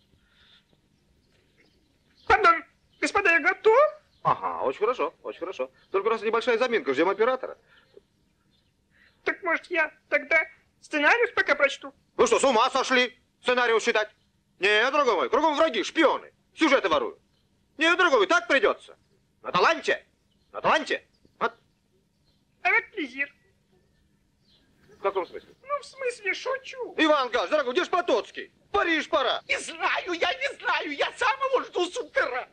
S9: Пардон, господа, я готов?
S7: Ага, очень хорошо, очень хорошо. Только раз небольшая заминка, ждем оператора.
S9: Так, может, я тогда сценарий пока прочту?
S7: Вы что, с ума сошли? Сценарий считать? Нет, дорогой мой, кругом враги, шпионы. Сюжеты воруют. Нет, дорогой мой, так придется. На таланте. На таланте. Вот.
S9: А вот плезир.
S7: В каком смысле?
S9: Ну, в смысле, шучу.
S7: Иван Гач, дорогой, где ж Потоцкий? В Париж пора.
S9: Не знаю, я сам его жду с утра.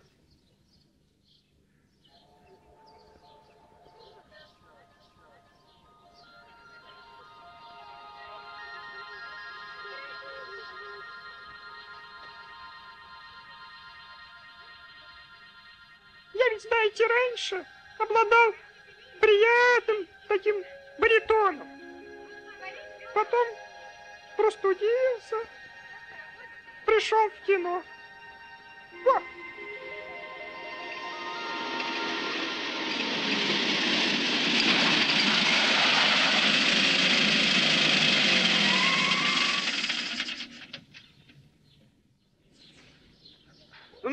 S9: Я ведь, знаете, раньше обладал приятным таким баритоном. Потом простудился, пришел в кино. Во!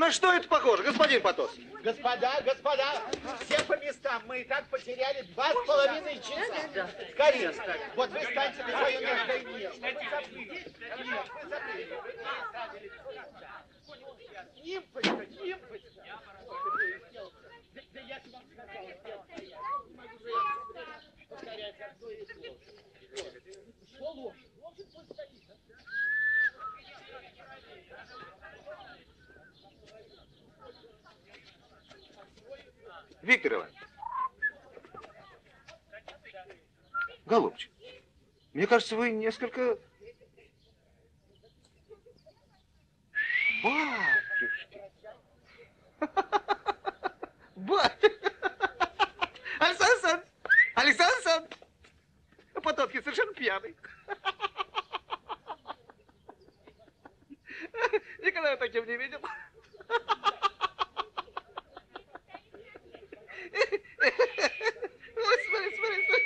S2: на что это похоже, господин Потос?
S14: Господа, все по местам. Мы и так потеряли 2,5 часа. Скорее. Вот вы станьте на свое место. Нет, вы забыли. Нимфочка. Да я вам сказал. Повторять одно и то же. Что ложь? Ложь пусть стоит.
S7: Виктор Иванович. Голубчик, мне кажется, вы несколько... Батюшки.
S2: Батюшки. Александр Александрович! Александр Александрович! Потоцкий совершенно пьяный. Никогда я таким не видел. Ой, смотри.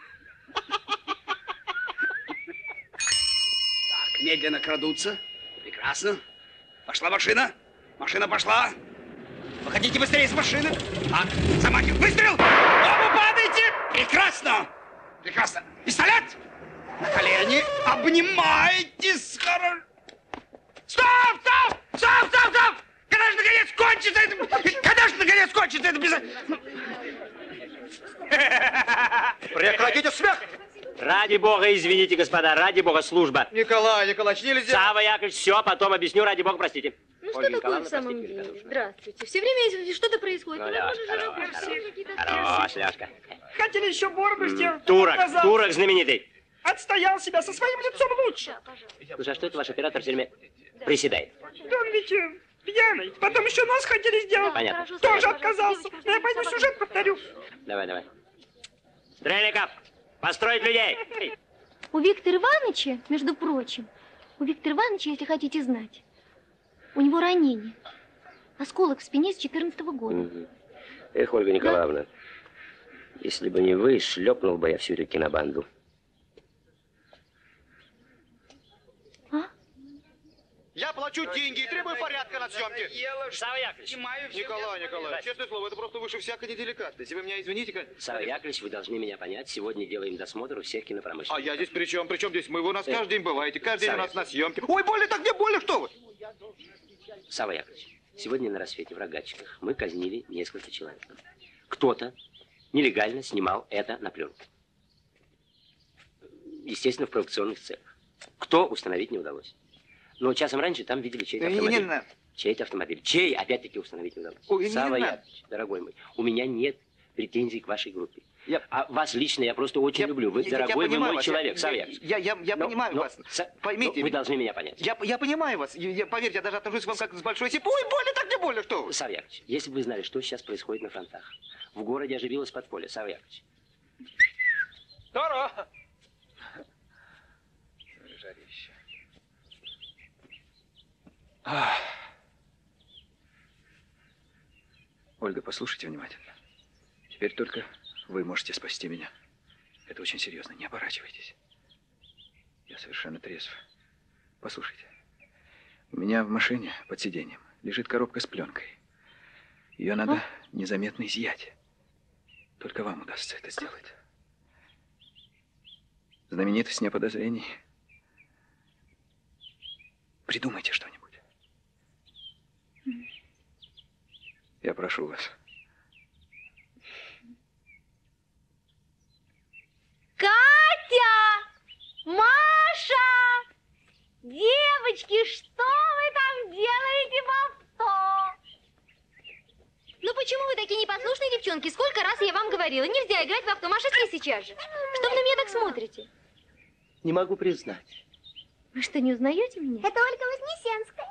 S8: Так, медленно крадутся. Прекрасно. Пошла машина. Машина пошла. Выходите быстрее из машины. Так, замахивай. Выстрел! Оба падайте! Прекрасно! Прекрасно. Пистолет! На колени. Обнимайтесь. Хорошо. Стоп! Когда же наконец кончится это?
S2: Прекратите смех!
S1: Ради бога, извините, господа, ради бога, служба.
S2: Николай Николаевич, нельзя.
S1: Савва Яковлевич, все, потом объясню, ради бога, простите.
S5: Ну что такое в самом деле? Здравствуйте. Все время что-то происходит.
S1: Хорош, Ляшка.
S9: Хотели еще бороду сделать.
S1: Турок знаменитый.
S9: Отстоял себя со своим лицом лучше.
S1: Слушай, а что это ваш оператор все время приседает?
S9: Да он ведь пьяный. Потом еще нос хотели сделать.
S1: Понятно.
S9: Тоже отказался. Но я пойду сюжет повторю.
S1: Давай. Стрельников, построить людей.
S5: У Виктора Ивановича, между прочим, если хотите знать, у него ранение. Осколок в спине с 14-го года.
S1: Эх, Ольга Николаевна, если бы не вы, шлепнул бы я всю эту кинобанду.
S2: Я плачу деньги и требую порядка на съемке.
S1: Савва Яковлевич.
S2: Николай Николаевич, честное слово, это просто выше всякой неделикатности. Вы меня извините.
S1: Савва Яковлевич, вы должны меня понять. Сегодня делаем досмотр у всех кинопромышленников.
S2: А я здесь при чем? При чем здесь? Вы у нас каждый день бываете, каждый день у нас на съемке. Ой, больно, так где больно, что вы?
S1: Савва Яковлевич, сегодня на рассвете в Рогатчиках мы казнили несколько человек. Кто-то нелегально снимал это на пленку. Естественно, в провокационных целях. Кто, установить не удалось. Но часом раньше там видели чей-то автомобиль. Чей-то автомобиль. Чей, опять-таки, установить не удалось. Савва Яковлевич, дорогой мой, у меня нет претензий к вашей группе. А вас лично я просто очень люблю. Вы, дорогой, вы мой человек, Савва Яковлевич.
S2: Я понимаю вас. Поймите.
S1: Вы должны меня понять.
S2: Я понимаю вас. Поверьте, я даже отношусь к вам как с большой симпатией. Ой, больно, так не больно, что вы?
S1: Савва Яковлевич, если бы вы знали, что сейчас происходит на фронтах. В городе оживилось подполье. Савва Яковлевич.
S6: Здорово. Жарище. Ольга, послушайте внимательно. Теперь только вы можете спасти меня. Это очень серьезно. Не оборачивайтесь. Я совершенно трезв. Послушайте. У меня в машине под сиденьем лежит коробка с пленкой. Ее надо незаметно изъять. Только вам удастся это сделать. Знаменитость вне подозрений. Придумайте что-нибудь. Я прошу вас.
S11: Катя! Маша! Девочки, что вы там делаете в авто?
S5: Ну почему вы такие непослушные девчонки? Сколько раз я вам говорила, нельзя играть в авто. Маша, шли сейчас же. Что вы на меня так смотрите?
S1: Не могу признать.
S5: Вы что, не узнаете меня?
S12: Это Ольга Вознесенская,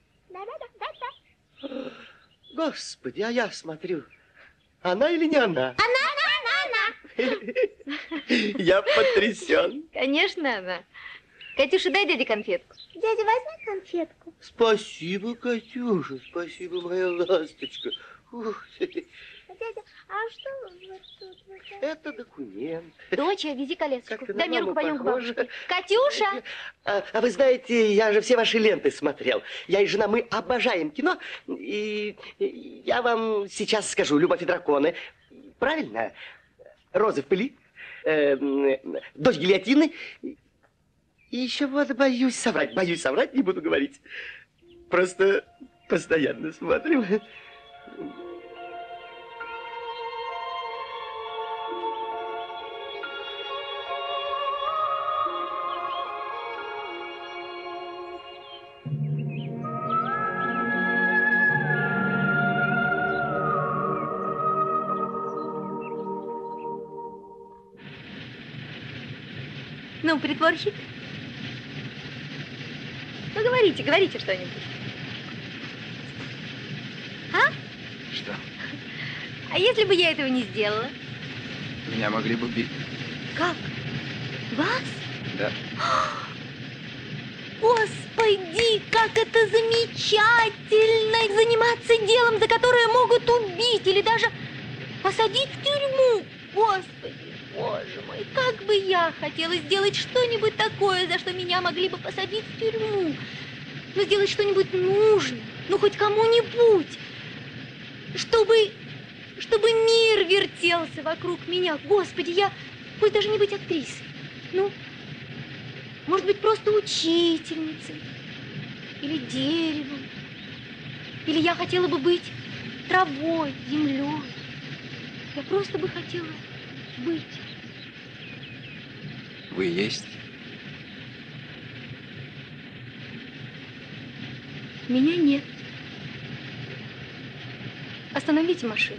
S12: да.
S1: Господи, а я смотрю, она или не она?
S12: Она.
S1: Я потрясен.
S5: Конечно, она. Катюша, дай дяде конфетку.
S12: Дядя, возьми конфетку.
S1: Спасибо, Катюша, спасибо, моя ласточка. Ух ты.
S12: Дядя, а
S5: что вот тут вот так?
S15: Это документ.
S5: Доча, вези коляску. Дай мне руку, пойдем к
S15: похоже.
S5: бабушке. Катюша!
S15: А вы знаете, я же все ваши ленты смотрел. Я и жена, мы обожаем кино. И я вам сейчас скажу. «Любовь и драконы». Правильно? «Розы в пыли». «Дочь гильотины». И еще вот боюсь соврать, не буду говорить. Просто постоянно смотрим.
S5: Ну, притворщик. Ну, говорите что-нибудь. А?
S6: Что?
S5: А если бы я этого не сделала?
S6: Меня могли бы убить.
S5: Как? Вас?
S6: Да.
S5: Господи, как это замечательно! Заниматься делом, за которое могут убить или даже посадить в тюрьму. Господи, боже мой, как бы я хотела сделать что-нибудь такое, за что меня могли бы посадить в тюрьму. Но сделать что-нибудь нужно, ну хоть кому-нибудь, чтобы мир вертелся вокруг меня. Господи, я, пусть даже не быть актрисой, ну, может быть, просто учительницей или деревом. Или я хотела бы быть травой, землей. Я просто бы хотела быть.
S6: Вы есть?
S5: Меня нет. Остановите машину.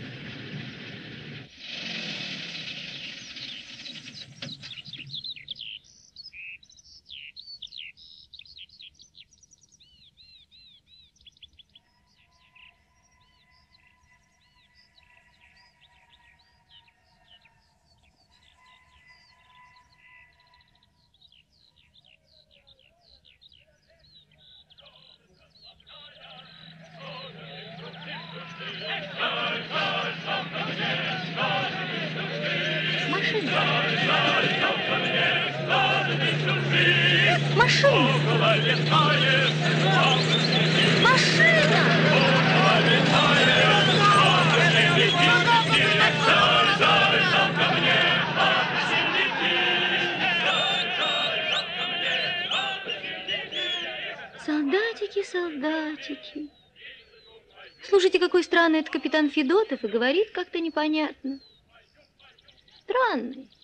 S5: Солдатики. Слушайте, какой странный этот капитан Федотов и говорит как-то непонятно. Странный.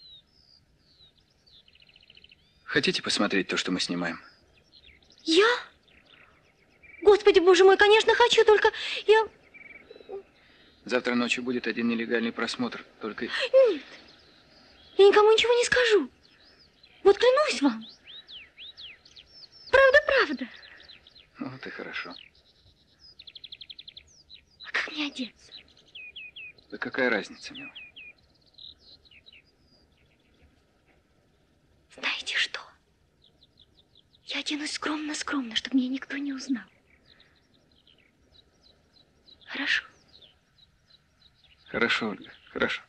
S6: Хотите посмотреть то, что мы снимаем?
S5: Я? Господи, боже мой, конечно, хочу, только я...
S6: Завтра ночью будет один нелегальный просмотр, только...
S5: Нет, я никому ничего не скажу. Вот клянусь вам. Правда.
S6: Ну, вот и хорошо.
S5: А как мне одеться?
S6: Да какая разница, милый?
S5: Знаете что? Я оденусь скромно, чтобы меня никто не узнал. Хорошо?
S6: Хорошо, Ольга, хорошо.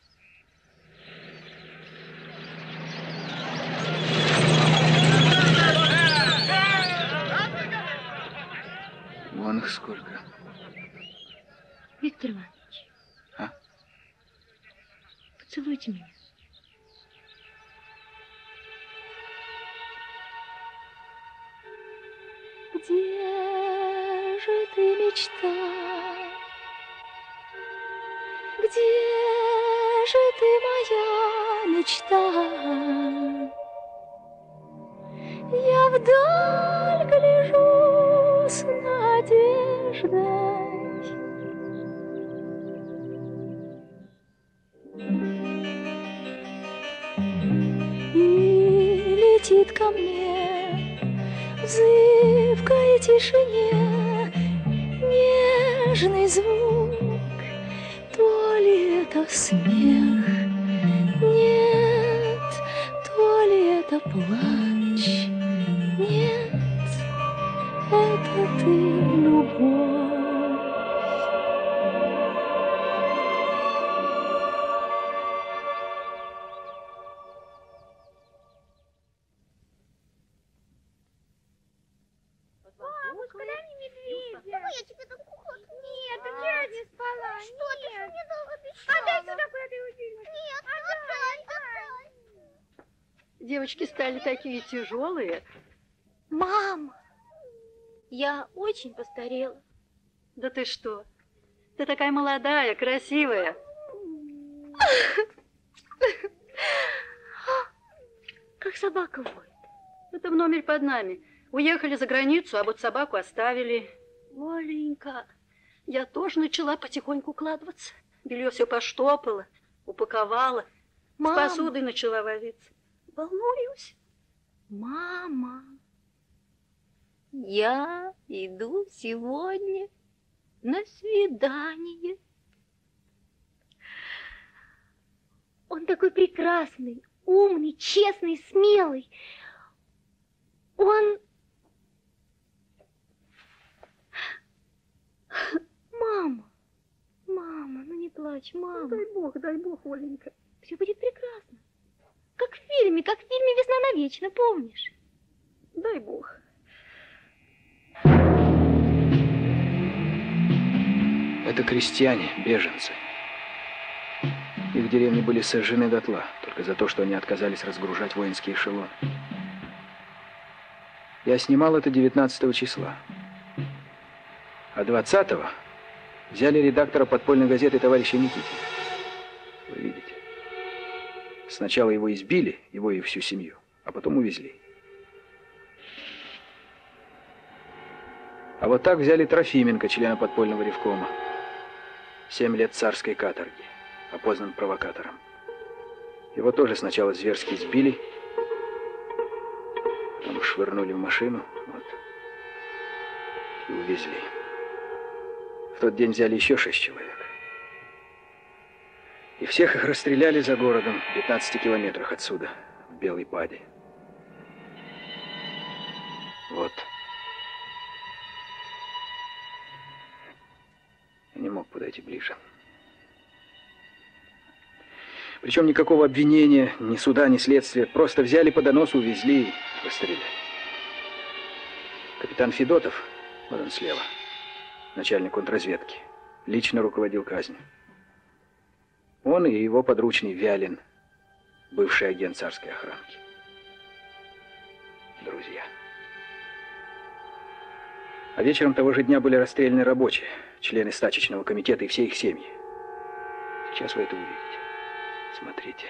S6: Вон их сколько.
S5: Виктор Иванович.
S6: А?
S5: Поцелуйте меня. Где же ты, мечта? Где же ты, моя мечта? Я вдаль гляжу с надеждой. И летит ко мне в зыбкой тишине нежный звук. То ли это смех? Нет. То ли это плач? Нет. Это ты, любовь.
S16: Девочки стали такие тяжелые.
S5: Мама, я очень постарела.
S16: Да ты что? Ты такая молодая, красивая.
S5: Как собака воет.
S16: Это в номере под нами. Уехали за границу, а вот собаку оставили.
S5: Оленька.
S16: Я тоже начала потихоньку укладываться. Белье все поштопала, упаковала.
S5: Мама.
S16: С посудой начала возиться.
S5: Волнуюсь. Мама, я иду сегодня на свидание. Он такой прекрасный, умный, честный, смелый. Он... Мама, ну не плачь, мама.
S16: Ну, дай бог, Оленька.
S5: Все будет прекрасно. Как в фильме «Весна навечно», помнишь?
S16: Дай бог.
S6: Это крестьяне, беженцы. Их деревни были сожжены дотла, только за то, что они отказались разгружать воинские эшелоны. Я снимал это 19 числа. А 20-го взяли редактора подпольной газеты товарища Никитина. Вы видите. Сначала его избили, его и всю семью, а потом увезли. А вот так взяли Трофименко, члена подпольного ревкома. 7 лет царской каторги, опознан провокатором. Его тоже сначала зверски избили, потом швырнули в машину, вот, и увезли. В тот день взяли еще 6 человек. И всех их расстреляли за городом, в 15 километрах отсюда, в Белой Паде. Вот. Я не мог подойти ближе. Причем никакого обвинения, ни суда, ни следствия. Просто взяли по доносу, увезли и расстреляли. Капитан Федотов, вот он слева, начальник контрразведки, лично руководил казнью. Он и его подручный Вялин, бывший агент царской охранки. Друзья. А вечером того же дня были расстреляны рабочие, члены стачечного комитета и все их семьи. Сейчас вы это увидите. Смотрите.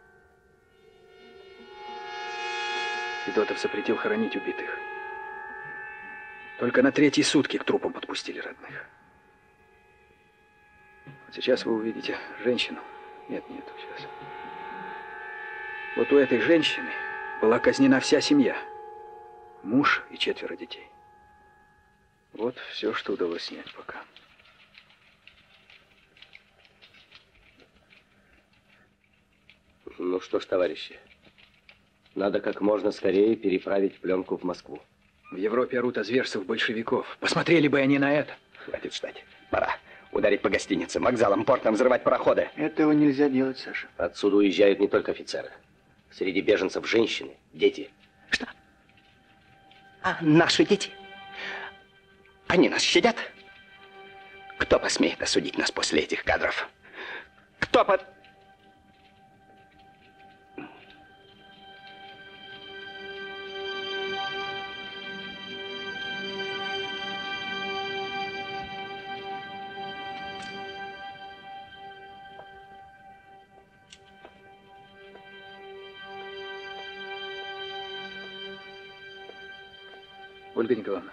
S6: Федотов запретил хоронить убитых. Только на 3-й сутки к трупам подпустили родных. Вот сейчас вы увидите женщину. Нет, сейчас. Вот у этой женщины была казнена вся семья. Муж и 4 детей. Вот все, что удалось снять пока.
S1: Ну что ж, товарищи, надо как можно скорее переправить пленку в Москву.
S6: В Европе орут о зверствах большевиков. Посмотрели бы они на это.
S15: Хватит ждать. Пора. Ударить по гостиницам, вокзалам, портам, взрывать пароходы.
S8: Этого нельзя делать, Саша.
S1: Отсюда уезжают не только офицеры. Среди беженцев женщины, дети.
S15: Что? А наши дети? Они нас щадят? Кто посмеет осудить нас после этих кадров? Кто под...
S6: Ольга Николаевна.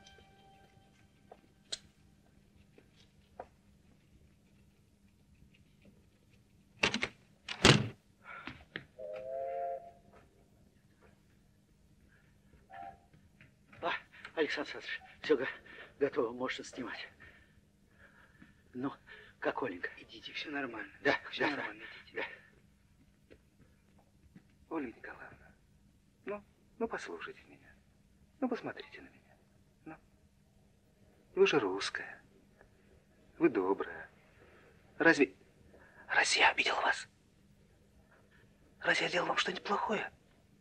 S8: Александр Александрович, все готово, можете снимать. Ну, как Оленька? Идите, все нормально. Да, все нормально, идите. Да. Ольга Николаевна, ну послушайте меня. Ну, посмотрите на меня. Ну, вы же русская. Вы добрая. Разве я обидел вас? Разве я делал вам что-нибудь плохое?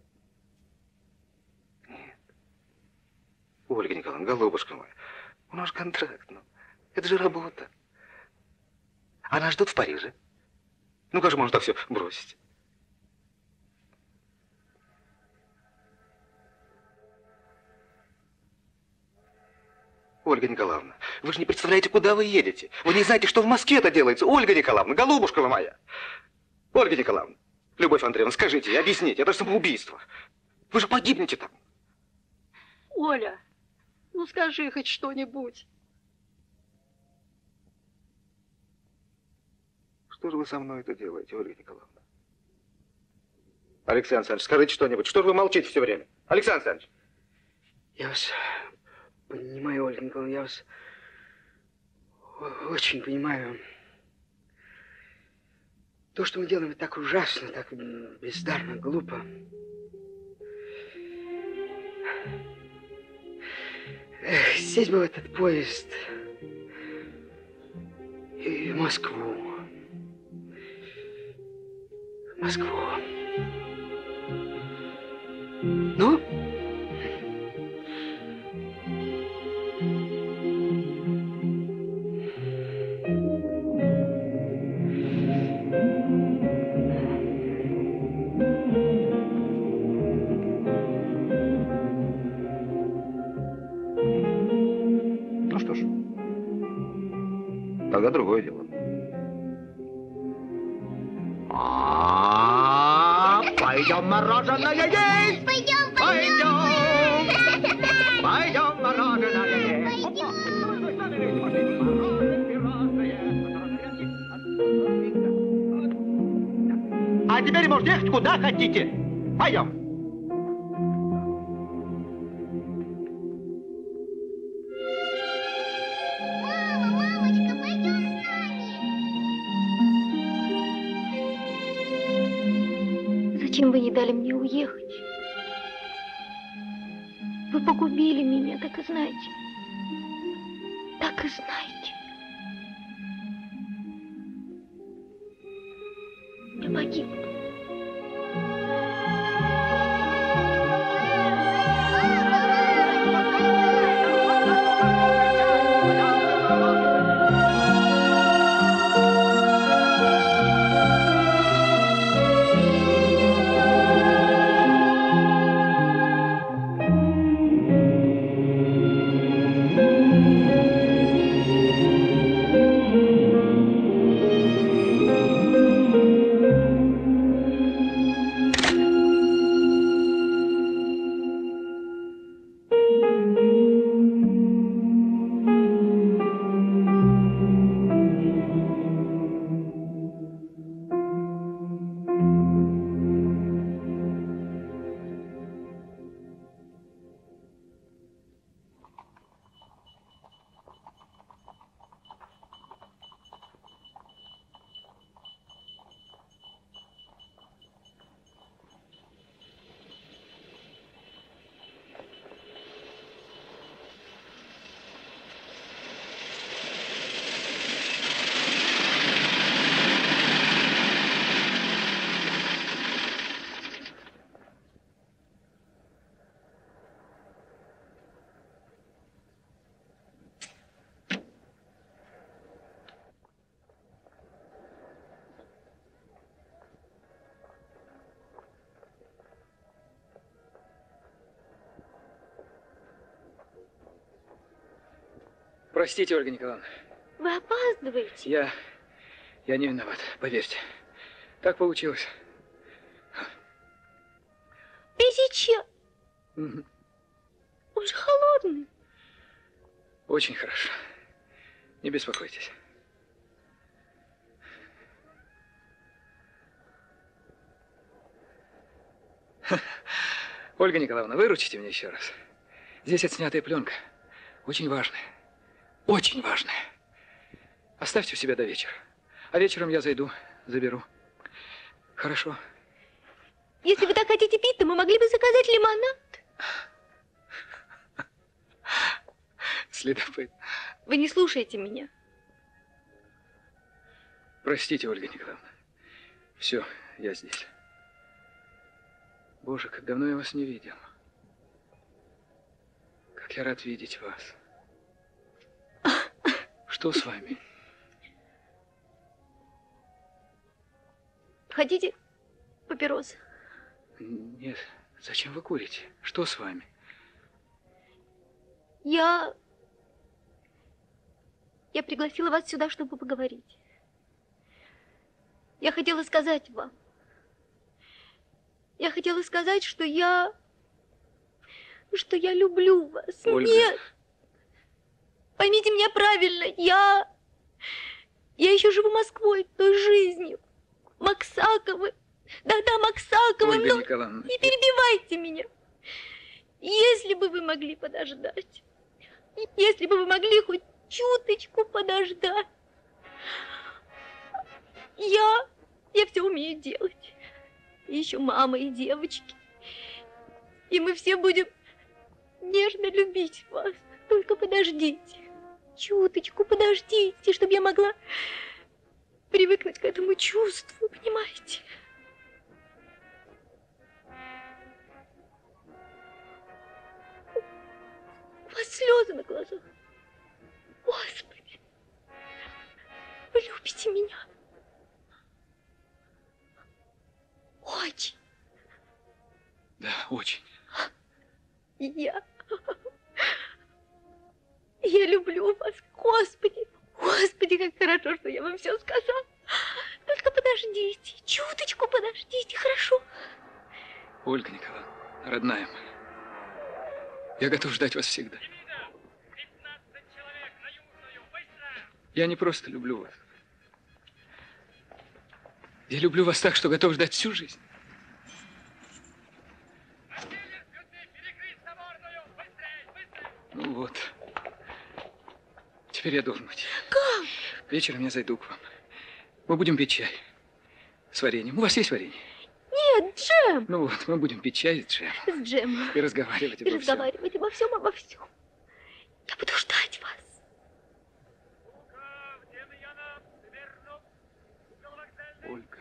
S8: Нет. Ольга Николаевна, голубушка моя, у нас контракт, ну. Это же работа. А нас ждут в Париже. Ну, как же можно так все бросить?
S7: Ольга Николаевна, вы же не представляете, куда вы едете. Вы не знаете, что в Москве-то делается. Ольга Николаевна, голубушка вы моя. Ольга Николаевна, Любовь Андреевна, скажите, объясните, это же самоубийство. Вы же погибнете там.
S16: Оля, ну скажи хоть что-нибудь.
S7: Что же вы со мной это делаете, Ольга Николаевна? Александр Александрович, скажите что-нибудь. Что же вы молчите все время? Александр Александрович.
S4: Я вас понимаю, Ольга Николаевна, я вас очень понимаю. То, что мы делаем, так ужасно, так бездарно, глупо. Эх, сесть бы в этот поезд и в Москву. В Москву. Ну?
S7: Ну что ж, тогда другое дело.
S14: Пойдем мороженое есть!
S12: Пойдем,
S14: Пойдем мороженое есть! А теперь можете ехать куда хотите. Пойдем.
S12: Мамочка, пойдем с нами.
S5: Зачем вы не дали мне уехать? Вы погубили меня, так и знаете. Так и знаете. Я погибну.
S6: Простите, Ольга Николаевна.
S5: Вы опаздываете.
S6: Я не виноват, поверьте. Так получилось.
S5: Тысяча. Он же холодный.
S6: Очень хорошо. Не беспокойтесь. Ольга Николаевна, выручите меня еще раз. Здесь отснятая пленка. Очень важная. Очень важная. Оставьте у себя до вечера. А вечером я зайду, заберу. Хорошо.
S5: Если вы так хотите пить, то мы могли бы заказать лимонад.
S6: Следопыт.
S5: Вы не слушаете меня.
S6: Простите, Ольга Николаевна. Все, я здесь. Боже, как давно я вас не видел. Как я рад видеть вас. Что с вами?
S5: Хотите папирос?
S6: Нет, зачем вы курите? Что с вами?
S5: Я Я пригласила вас сюда, чтобы поговорить. Я хотела сказать вам. Я хотела сказать, что я люблю вас.
S6: Ольга.
S5: Нет. Поймите меня правильно. Я еще живу Москвой, той жизнью. Максаковы. Да-да, Максаковы.
S6: Ольга
S5: Ну,
S6: Николаевна.
S5: не перебивайте меня. Если бы вы могли подождать. Если бы вы могли хоть чуточку подождать. Я все умею делать. И еще мама и девочки. И мы все будем нежно любить вас. Только подождите. Чуточку подождите, чтобы я могла привыкнуть к этому чувству, понимаете? У вас слезы на глазах. Господи, вы любите меня? Очень.
S6: Да, очень.
S5: Я люблю вас, Господи. Господи, как хорошо, что я вам все сказала. Только подождите, чуточку подождите, хорошо?
S6: Ольга Николаевна, родная моя, я готов ждать вас всегда. Я не просто люблю вас. Я люблю вас так, что готов ждать всю жизнь. Ну вот. Теперь я должен уйти.
S5: Как?
S6: Вечером я зайду к вам. Мы будем пить чай. С вареньем. У вас есть варенье?
S5: Нет, джем.
S6: Ну вот, мы будем пить чай с джемом.
S5: С джемом.
S6: И разговаривать
S5: И
S6: обо всем.
S5: разговаривать обо всем, обо всем. Я буду ждать вас.
S6: Ольга.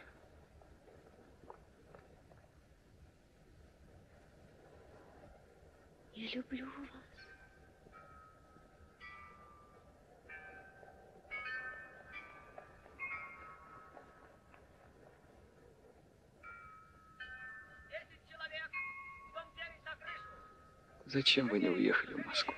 S5: Я люблю вас.
S6: Зачем вы не уехали в Москву?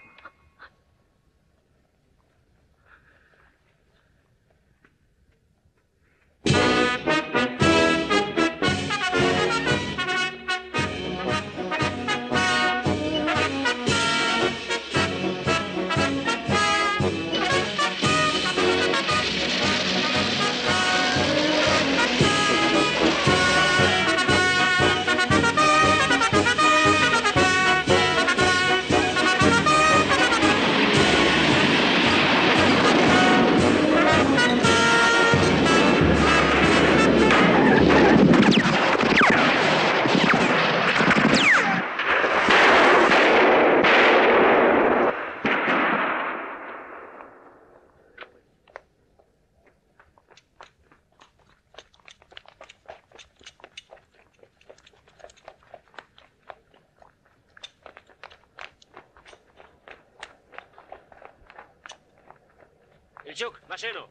S1: Ильчук, машину!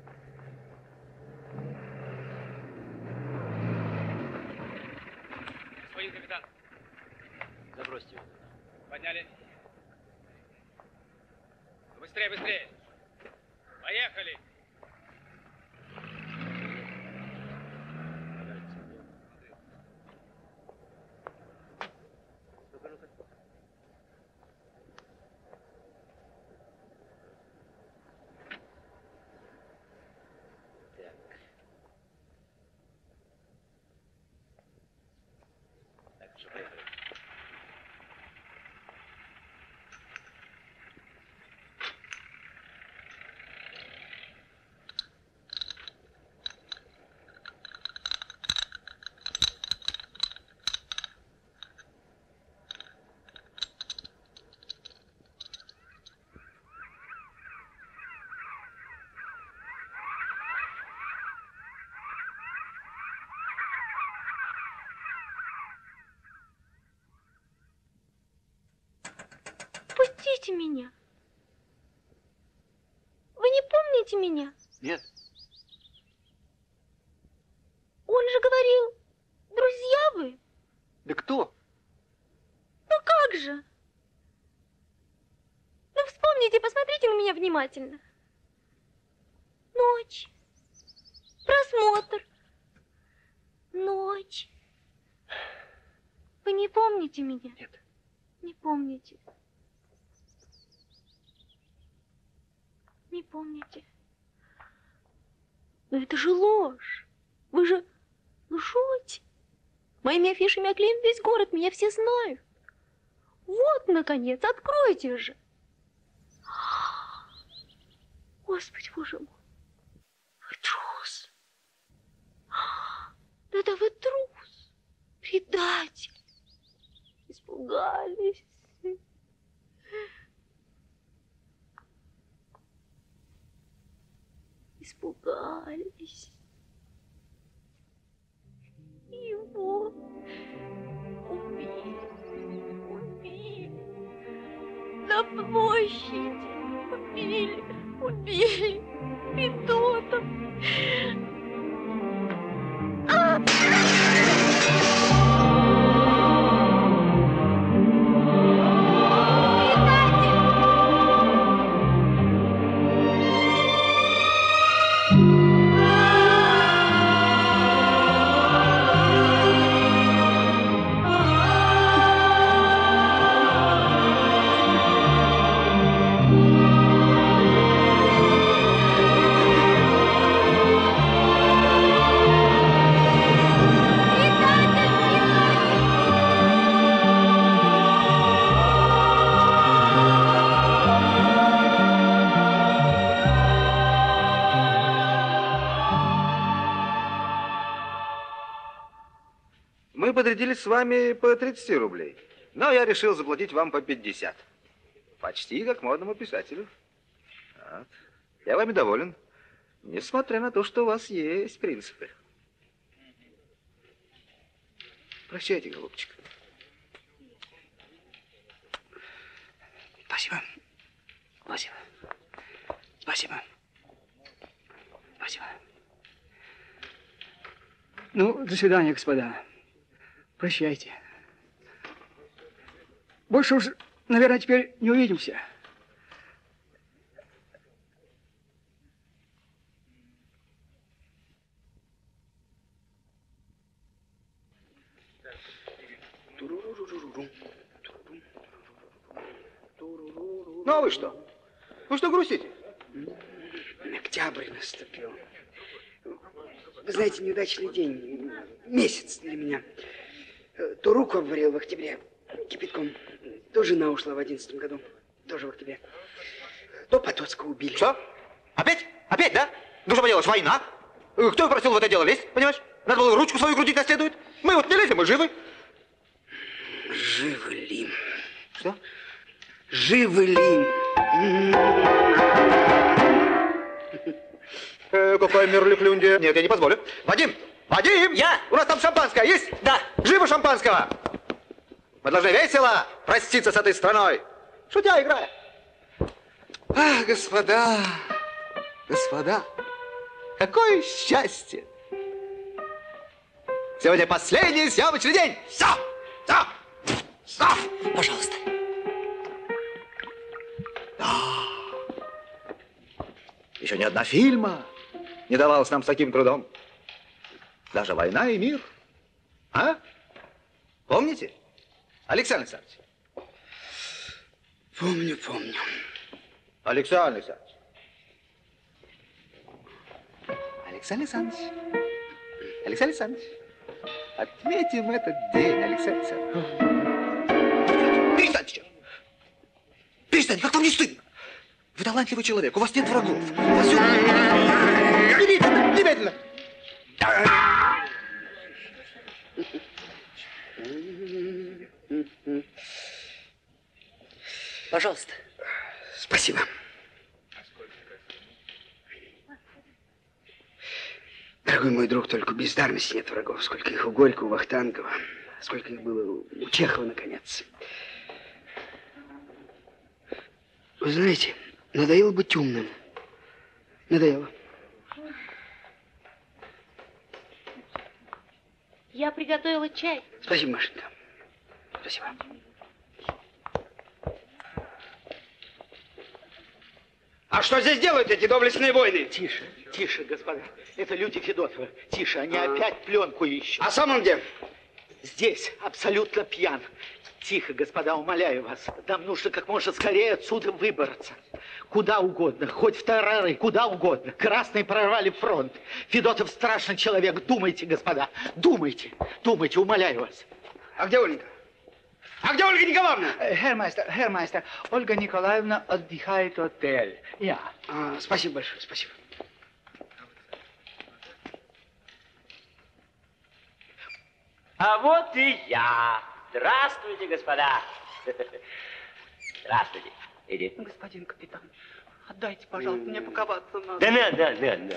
S17: Господин капитан.
S1: Забросьте его.
S17: Подняли. Быстрее, быстрее. Поехали.
S1: Что, поехали.
S5: Пустите меня. Вы не помните меня?
S7: Нет.
S5: Он же говорил, друзья вы.
S7: Да кто?
S5: Ну как же? Ну вспомните, посмотрите на меня внимательно. Ночь. Просмотр. Ночь. Вы не помните меня?
S3: Нет.
S5: Не помните. Не помните. Но это же ложь. Вы же лжете. Моими афишами оклеен весь город, меня все знают. Вот, наконец, откройте же. Господи, боже мой. Вы трус. Да вы трус. Предатель. Испугались. Испугались. Его убили. Убили. На площади. Убили. Убили. Федотов.
S7: Мы подрядились с вами по 30 рублей, но я решил заплатить вам по 50. Почти как модному писателю. Вот. Я вами доволен, несмотря на то, что у вас есть принципы. Прощайте, голубчик.
S4: Спасибо. Спасибо. Спасибо. Спасибо. Ну, до свидания, господа. Прощайте. Больше уж, наверное, теперь не увидимся.
S2: Ну, а вы что? Вы что грустите?
S4: Октябрь наступил. Вы знаете, неудачный день. Месяц для меня. То руку обварил в октябре кипятком. То жена ушла в 11 году. Тоже в октябре. То Потоцкого убили.
S2: Что? Опять? Опять, да? Ну что поделаешь, война? Кто просил в это дело лезть, понимаешь? Надо было ручку свою крутить как следует. Мы вот не лезем, мы живы.
S4: Живы ли?
S2: Что?
S4: Живы ли?
S2: Какой мирлюклюнде. Нет, я не позволю. Вадим! Вадим!
S13: Я?
S2: У нас там шампанское есть?
S13: Да.
S2: Живо шампанского! Мы должны весело проститься с этой страной. Шутя играя. Ах, господа, господа, какое счастье! Сегодня последний съемочный день. Все! Все! Все!
S4: Пожалуйста.
S7: Еще ни одна фильма не давалась нам с таким трудом. Даже «Война и мир». А? Помните? Александр Александрович.
S4: Помню, помню.
S7: Александр Александрович. Александр Александрович. Александр Александрович. Отметим этот день, Александр Александрович. Перестань сейчас. Перестань, как вам не стыдно? Вы талантливый человек, у вас нет врагов. У вас все... Немедленно, немедленно.
S4: Пожалуйста. Спасибо. Дорогой мой друг, только без бездарности нет врагов. Сколько их у Горького, у Вахтангова. Сколько их было у Чехова, наконец. Вы знаете, надоело быть умным. Надоело.
S5: Я приготовила чай.
S4: Спасибо, Машенька. Спасибо.
S9: А что здесь делают эти доблестные воины?
S8: Тише, тише, господа. Это люди Федотова. Тише, они опять пленку ищут.
S9: А сам он где?
S8: Здесь, абсолютно пьян. Тихо, господа, умоляю вас. Нам нужно как можно скорее отсюда выбраться. Куда угодно, хоть в терроры, куда угодно. Красные прорвали фронт. Федотов страшный человек. Думайте, господа, думайте. Думайте, умоляю вас.
S9: А где Оленька? А где Ольга Николаевна?
S8: Herrmeister, Ольга Николаевна отдыхает в отеле. Я.
S9: Спасибо большое, спасибо.
S1: А вот и я. Здравствуйте, господа. Здравствуйте. Иди.
S4: Господин капитан, отдайте, пожалуйста, мне паковаться надо.
S1: Да на.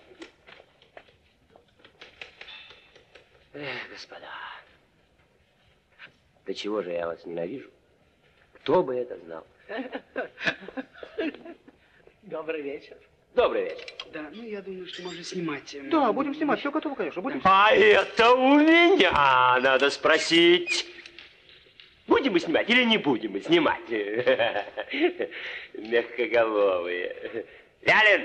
S1: Эх, господа. До чего же я вас ненавижу? Кто бы это знал?
S4: Добрый вечер.
S1: Добрый вечер.
S4: Да, ну я думаю, что можно снимать.
S2: Да, будем снимать, все готово, конечно, будем.
S1: А это у меня надо спросить. Будем мы снимать или не будем мы снимать? Мягкоголовые. Лялин!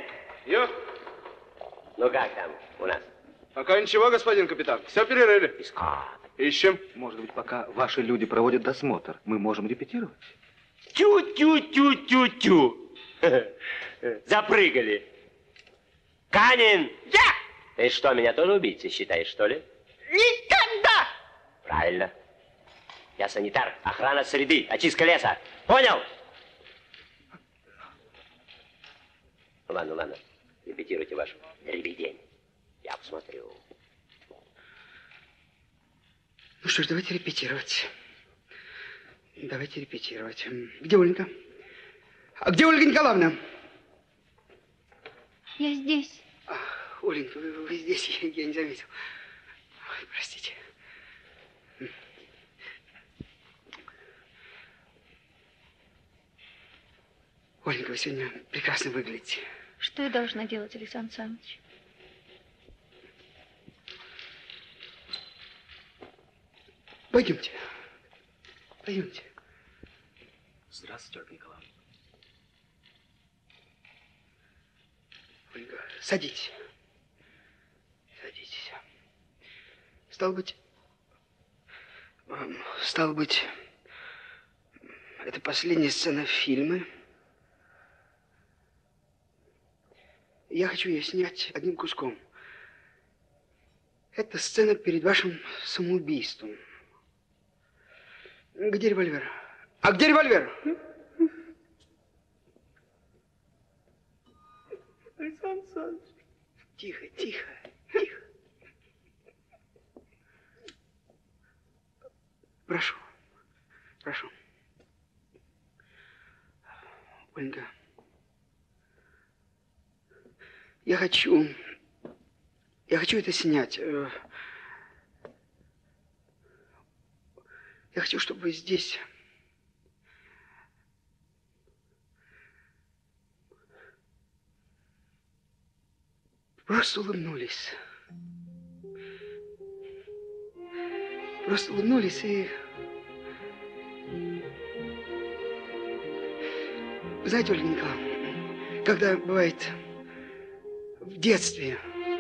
S1: Ну как там у нас?
S7: Пока ничего, господин капитан. Все перерыли. Ищем.
S2: Может быть, пока ваши люди проводят досмотр, мы можем репетировать?
S1: Тю-тю-тю-тю-тю. Запрыгали. Канин!
S13: Я!
S1: Ты что, меня тоже убийцей считаешь, что ли?
S13: Никогда!
S1: Правильно. Я санитар, охрана среды, очистка леса. Понял? Ладно. Репетируйте ваше дребедень. Я посмотрю.
S4: Ну что ж, давайте репетировать. Где Оленька? А где Ольга Николаевна?
S5: Я здесь.
S4: Оленька, вы здесь, я не заметил. Ой, простите. Оленька, вы сегодня прекрасно выглядите.
S5: Что я должна делать, Александр Александрович?
S4: Пойдемте.
S8: Здравствуйте, Ольга Николаевна.
S4: Ольга, садитесь. Стало быть, это последняя сцена фильма. Я хочу ее снять одним куском. Это сцена перед вашим самоубийством. Где револьвер? А где револьвер? Александр Александрович. Тихо. Прошу. Ольга. Я хочу это снять. Я хочу, чтобы вы здесь просто улыбнулись. И... Знаете, Ольга Николаевна, когда бывает в детстве...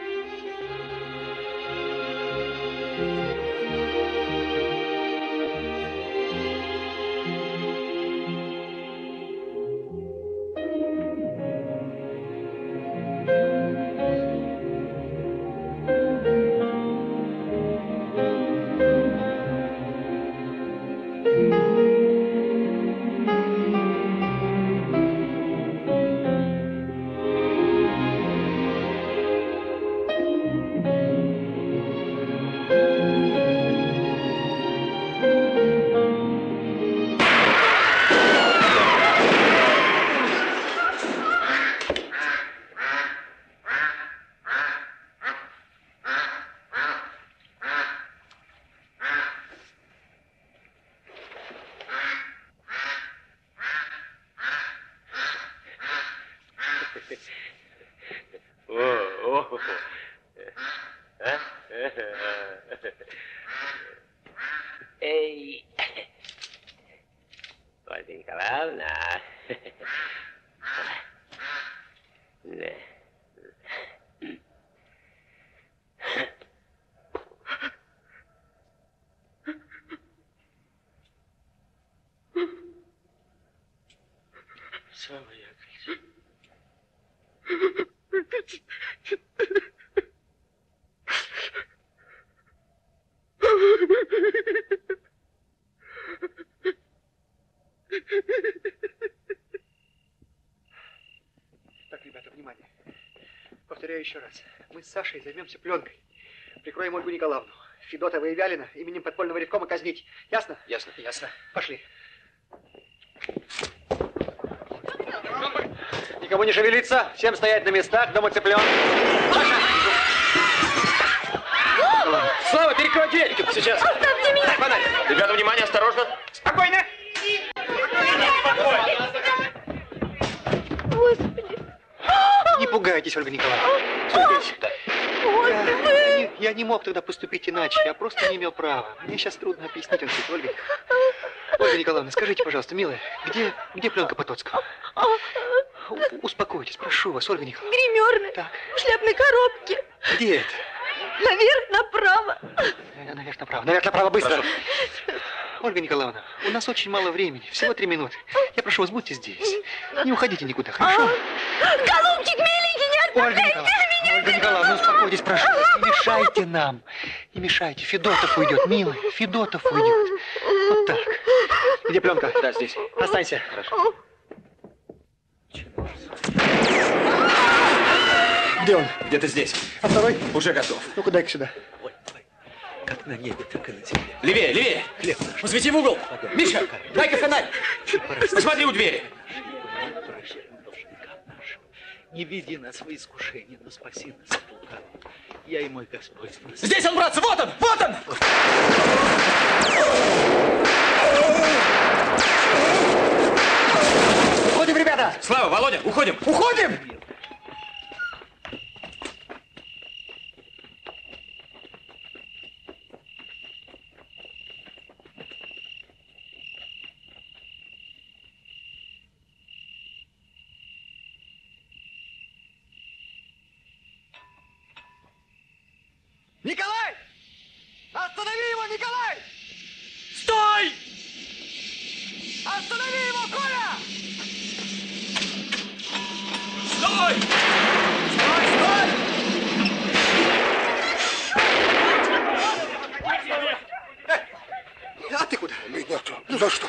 S1: Эй, Ольга Николаевна.
S8: Все, поехали.
S4: Так, ребята, внимание. Повторяю еще раз. Мы с Сашей займемся пленкой. Прикроем Ольгу Николаевну. Федотова и Вялина именем подпольного ревкома казнить. Ясно?
S7: Ясно.
S4: Ясно. Пошли.
S3: Никому не шевелиться, всем стоять на местах, дома цыплен. Саша! Слава, перекрой дверь! Сейчас.
S5: Оставьте меня!
S3: Дай фонарь.
S7: Ребята, внимание, осторожно.
S3: Спокойно!
S5: Господи!
S4: Не пугайтесь, Ольга Николаевна. Стойте. Я не мог тогда поступить иначе. Я просто не имел права. Мне сейчас трудно объяснить вам все, Ольга Николаевна. Ольга Николаевна, скажите, пожалуйста, милая, где пленка Потоцкого? Успокойтесь, прошу вас, Ольга Николаевна.
S5: Гримерная.
S4: Так.
S5: В шляпной коробке.
S4: Где это?
S5: Наверх, направо.
S4: Наверх, направо. Наверх, направо, быстро. Прошу. Ольга Николаевна, у нас очень мало времени. Всего 3 минуты. Я прошу вас, будьте здесь. Не уходите никуда, хорошо?
S5: Голубчик миленький, не отпускайте меня!
S4: Ольга Николаевна, успокойтесь, прошу вас. Не мешайте нам. Не мешайте. Федотов уйдет, милый. Федотов уйдет. Вот так. Где пленка?
S3: Да, здесь.
S4: Останься.
S3: Хорошо.
S4: Где он?
S3: Где-то здесь.
S4: А второй?
S3: Уже готов.
S4: Ну-ка, дай-ка сюда.
S8: Как на небе, так и на земле.
S3: Левее, левее.
S8: Хлеб наш.
S3: Посвети в угол. Миша, дай-ка фонарь. Посмотри у двери.
S8: Не веди нас в искушение, но спаси нас от лукавого. Я и мой Господь.
S3: Здесь он, братцы, вот он, вот он!
S4: Уходим, ребята!
S3: Слава, Володя, уходим!
S4: Уходим!
S2: Николай! Останови его, Николай!
S3: Стой!
S2: Останови его, Коля!
S3: Стой!
S2: Стой, стой!
S4: А ты куда?
S14: Меня что? За что?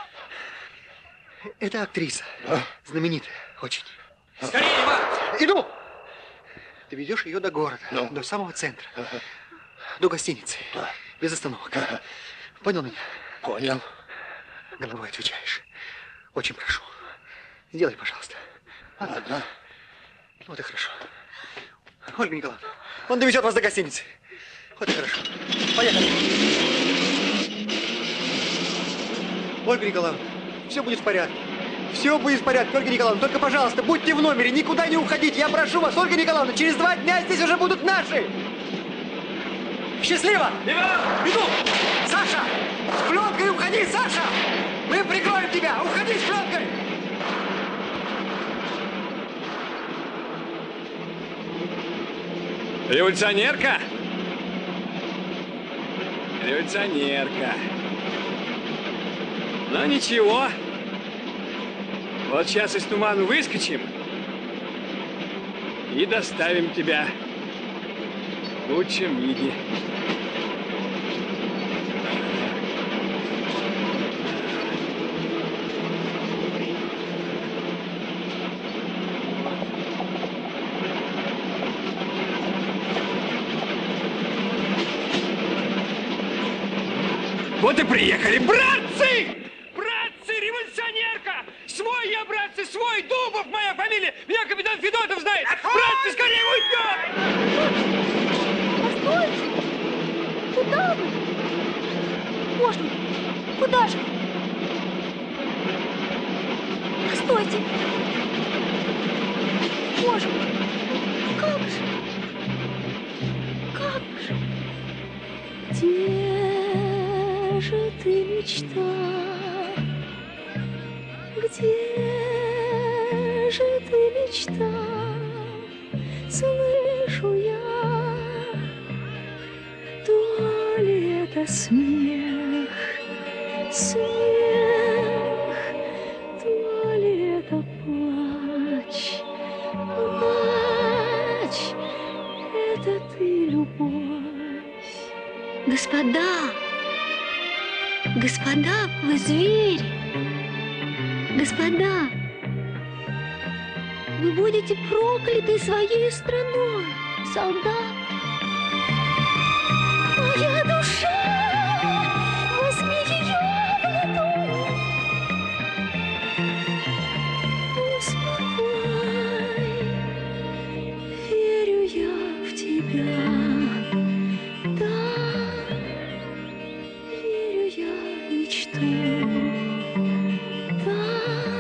S4: Это актриса. Знаменитая очень.
S3: Скорее, Иван!
S4: Иду! Ты ведешь ее до города, до самого центра, до гостиницы, без остановок. Понял меня?
S14: Понял.
S4: Головой отвечаешь. Очень прошу. Сделай, пожалуйста.
S14: Ладно.
S4: Вот и хорошо. Ольга Николаевна, он довезет вас до гостиницы. Вот и хорошо. Поехали. Ольга Николаевна, все будет в порядке. Все будет в порядке, Ольга Николаевна. Только, пожалуйста, будьте в номере, никуда не уходите. Я прошу вас, Ольга Николаевна, через 2 дня здесь уже будут наши. Счастливо! Иду! Саша! С пленкой уходи, Саша! Мы прикроем тебя! Уходи с пленкой!
S17: Революционерка? Революционерка. Но ничего. Вот сейчас из тумана выскочим и доставим тебя в лучшем виде. Вот и приехали, братцы! Братцы, революционерка! Свой я, братцы, свой! Дубов моя фамилия! Меня капитан Федотов знает! Братцы, скорее уйдем!
S5: Постойте! Куда вы? Боже мой, куда же? Постойте! Боже мой, как же? Как же? Где же ты, мечта? Где же ты, мечта? Слышу я, то ли это смех, смех, то ли это Господа, господа, вы звери. Господа, вы будете прокляты своей страной, солдат. Моя душа, возьми ее в ладони. Успокой, верю я в тебя. Да, верю я в мечту. Да,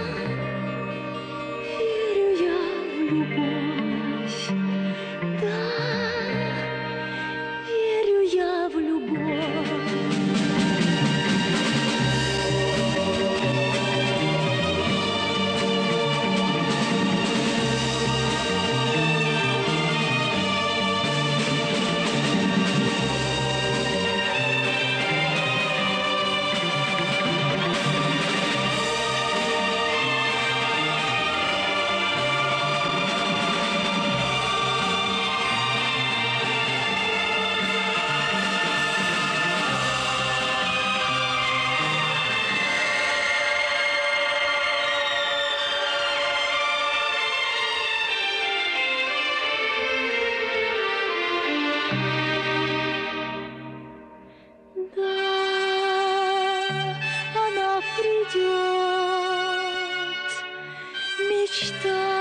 S5: верю я в любовь. Да, верю я в любовь. Она придет, мечта.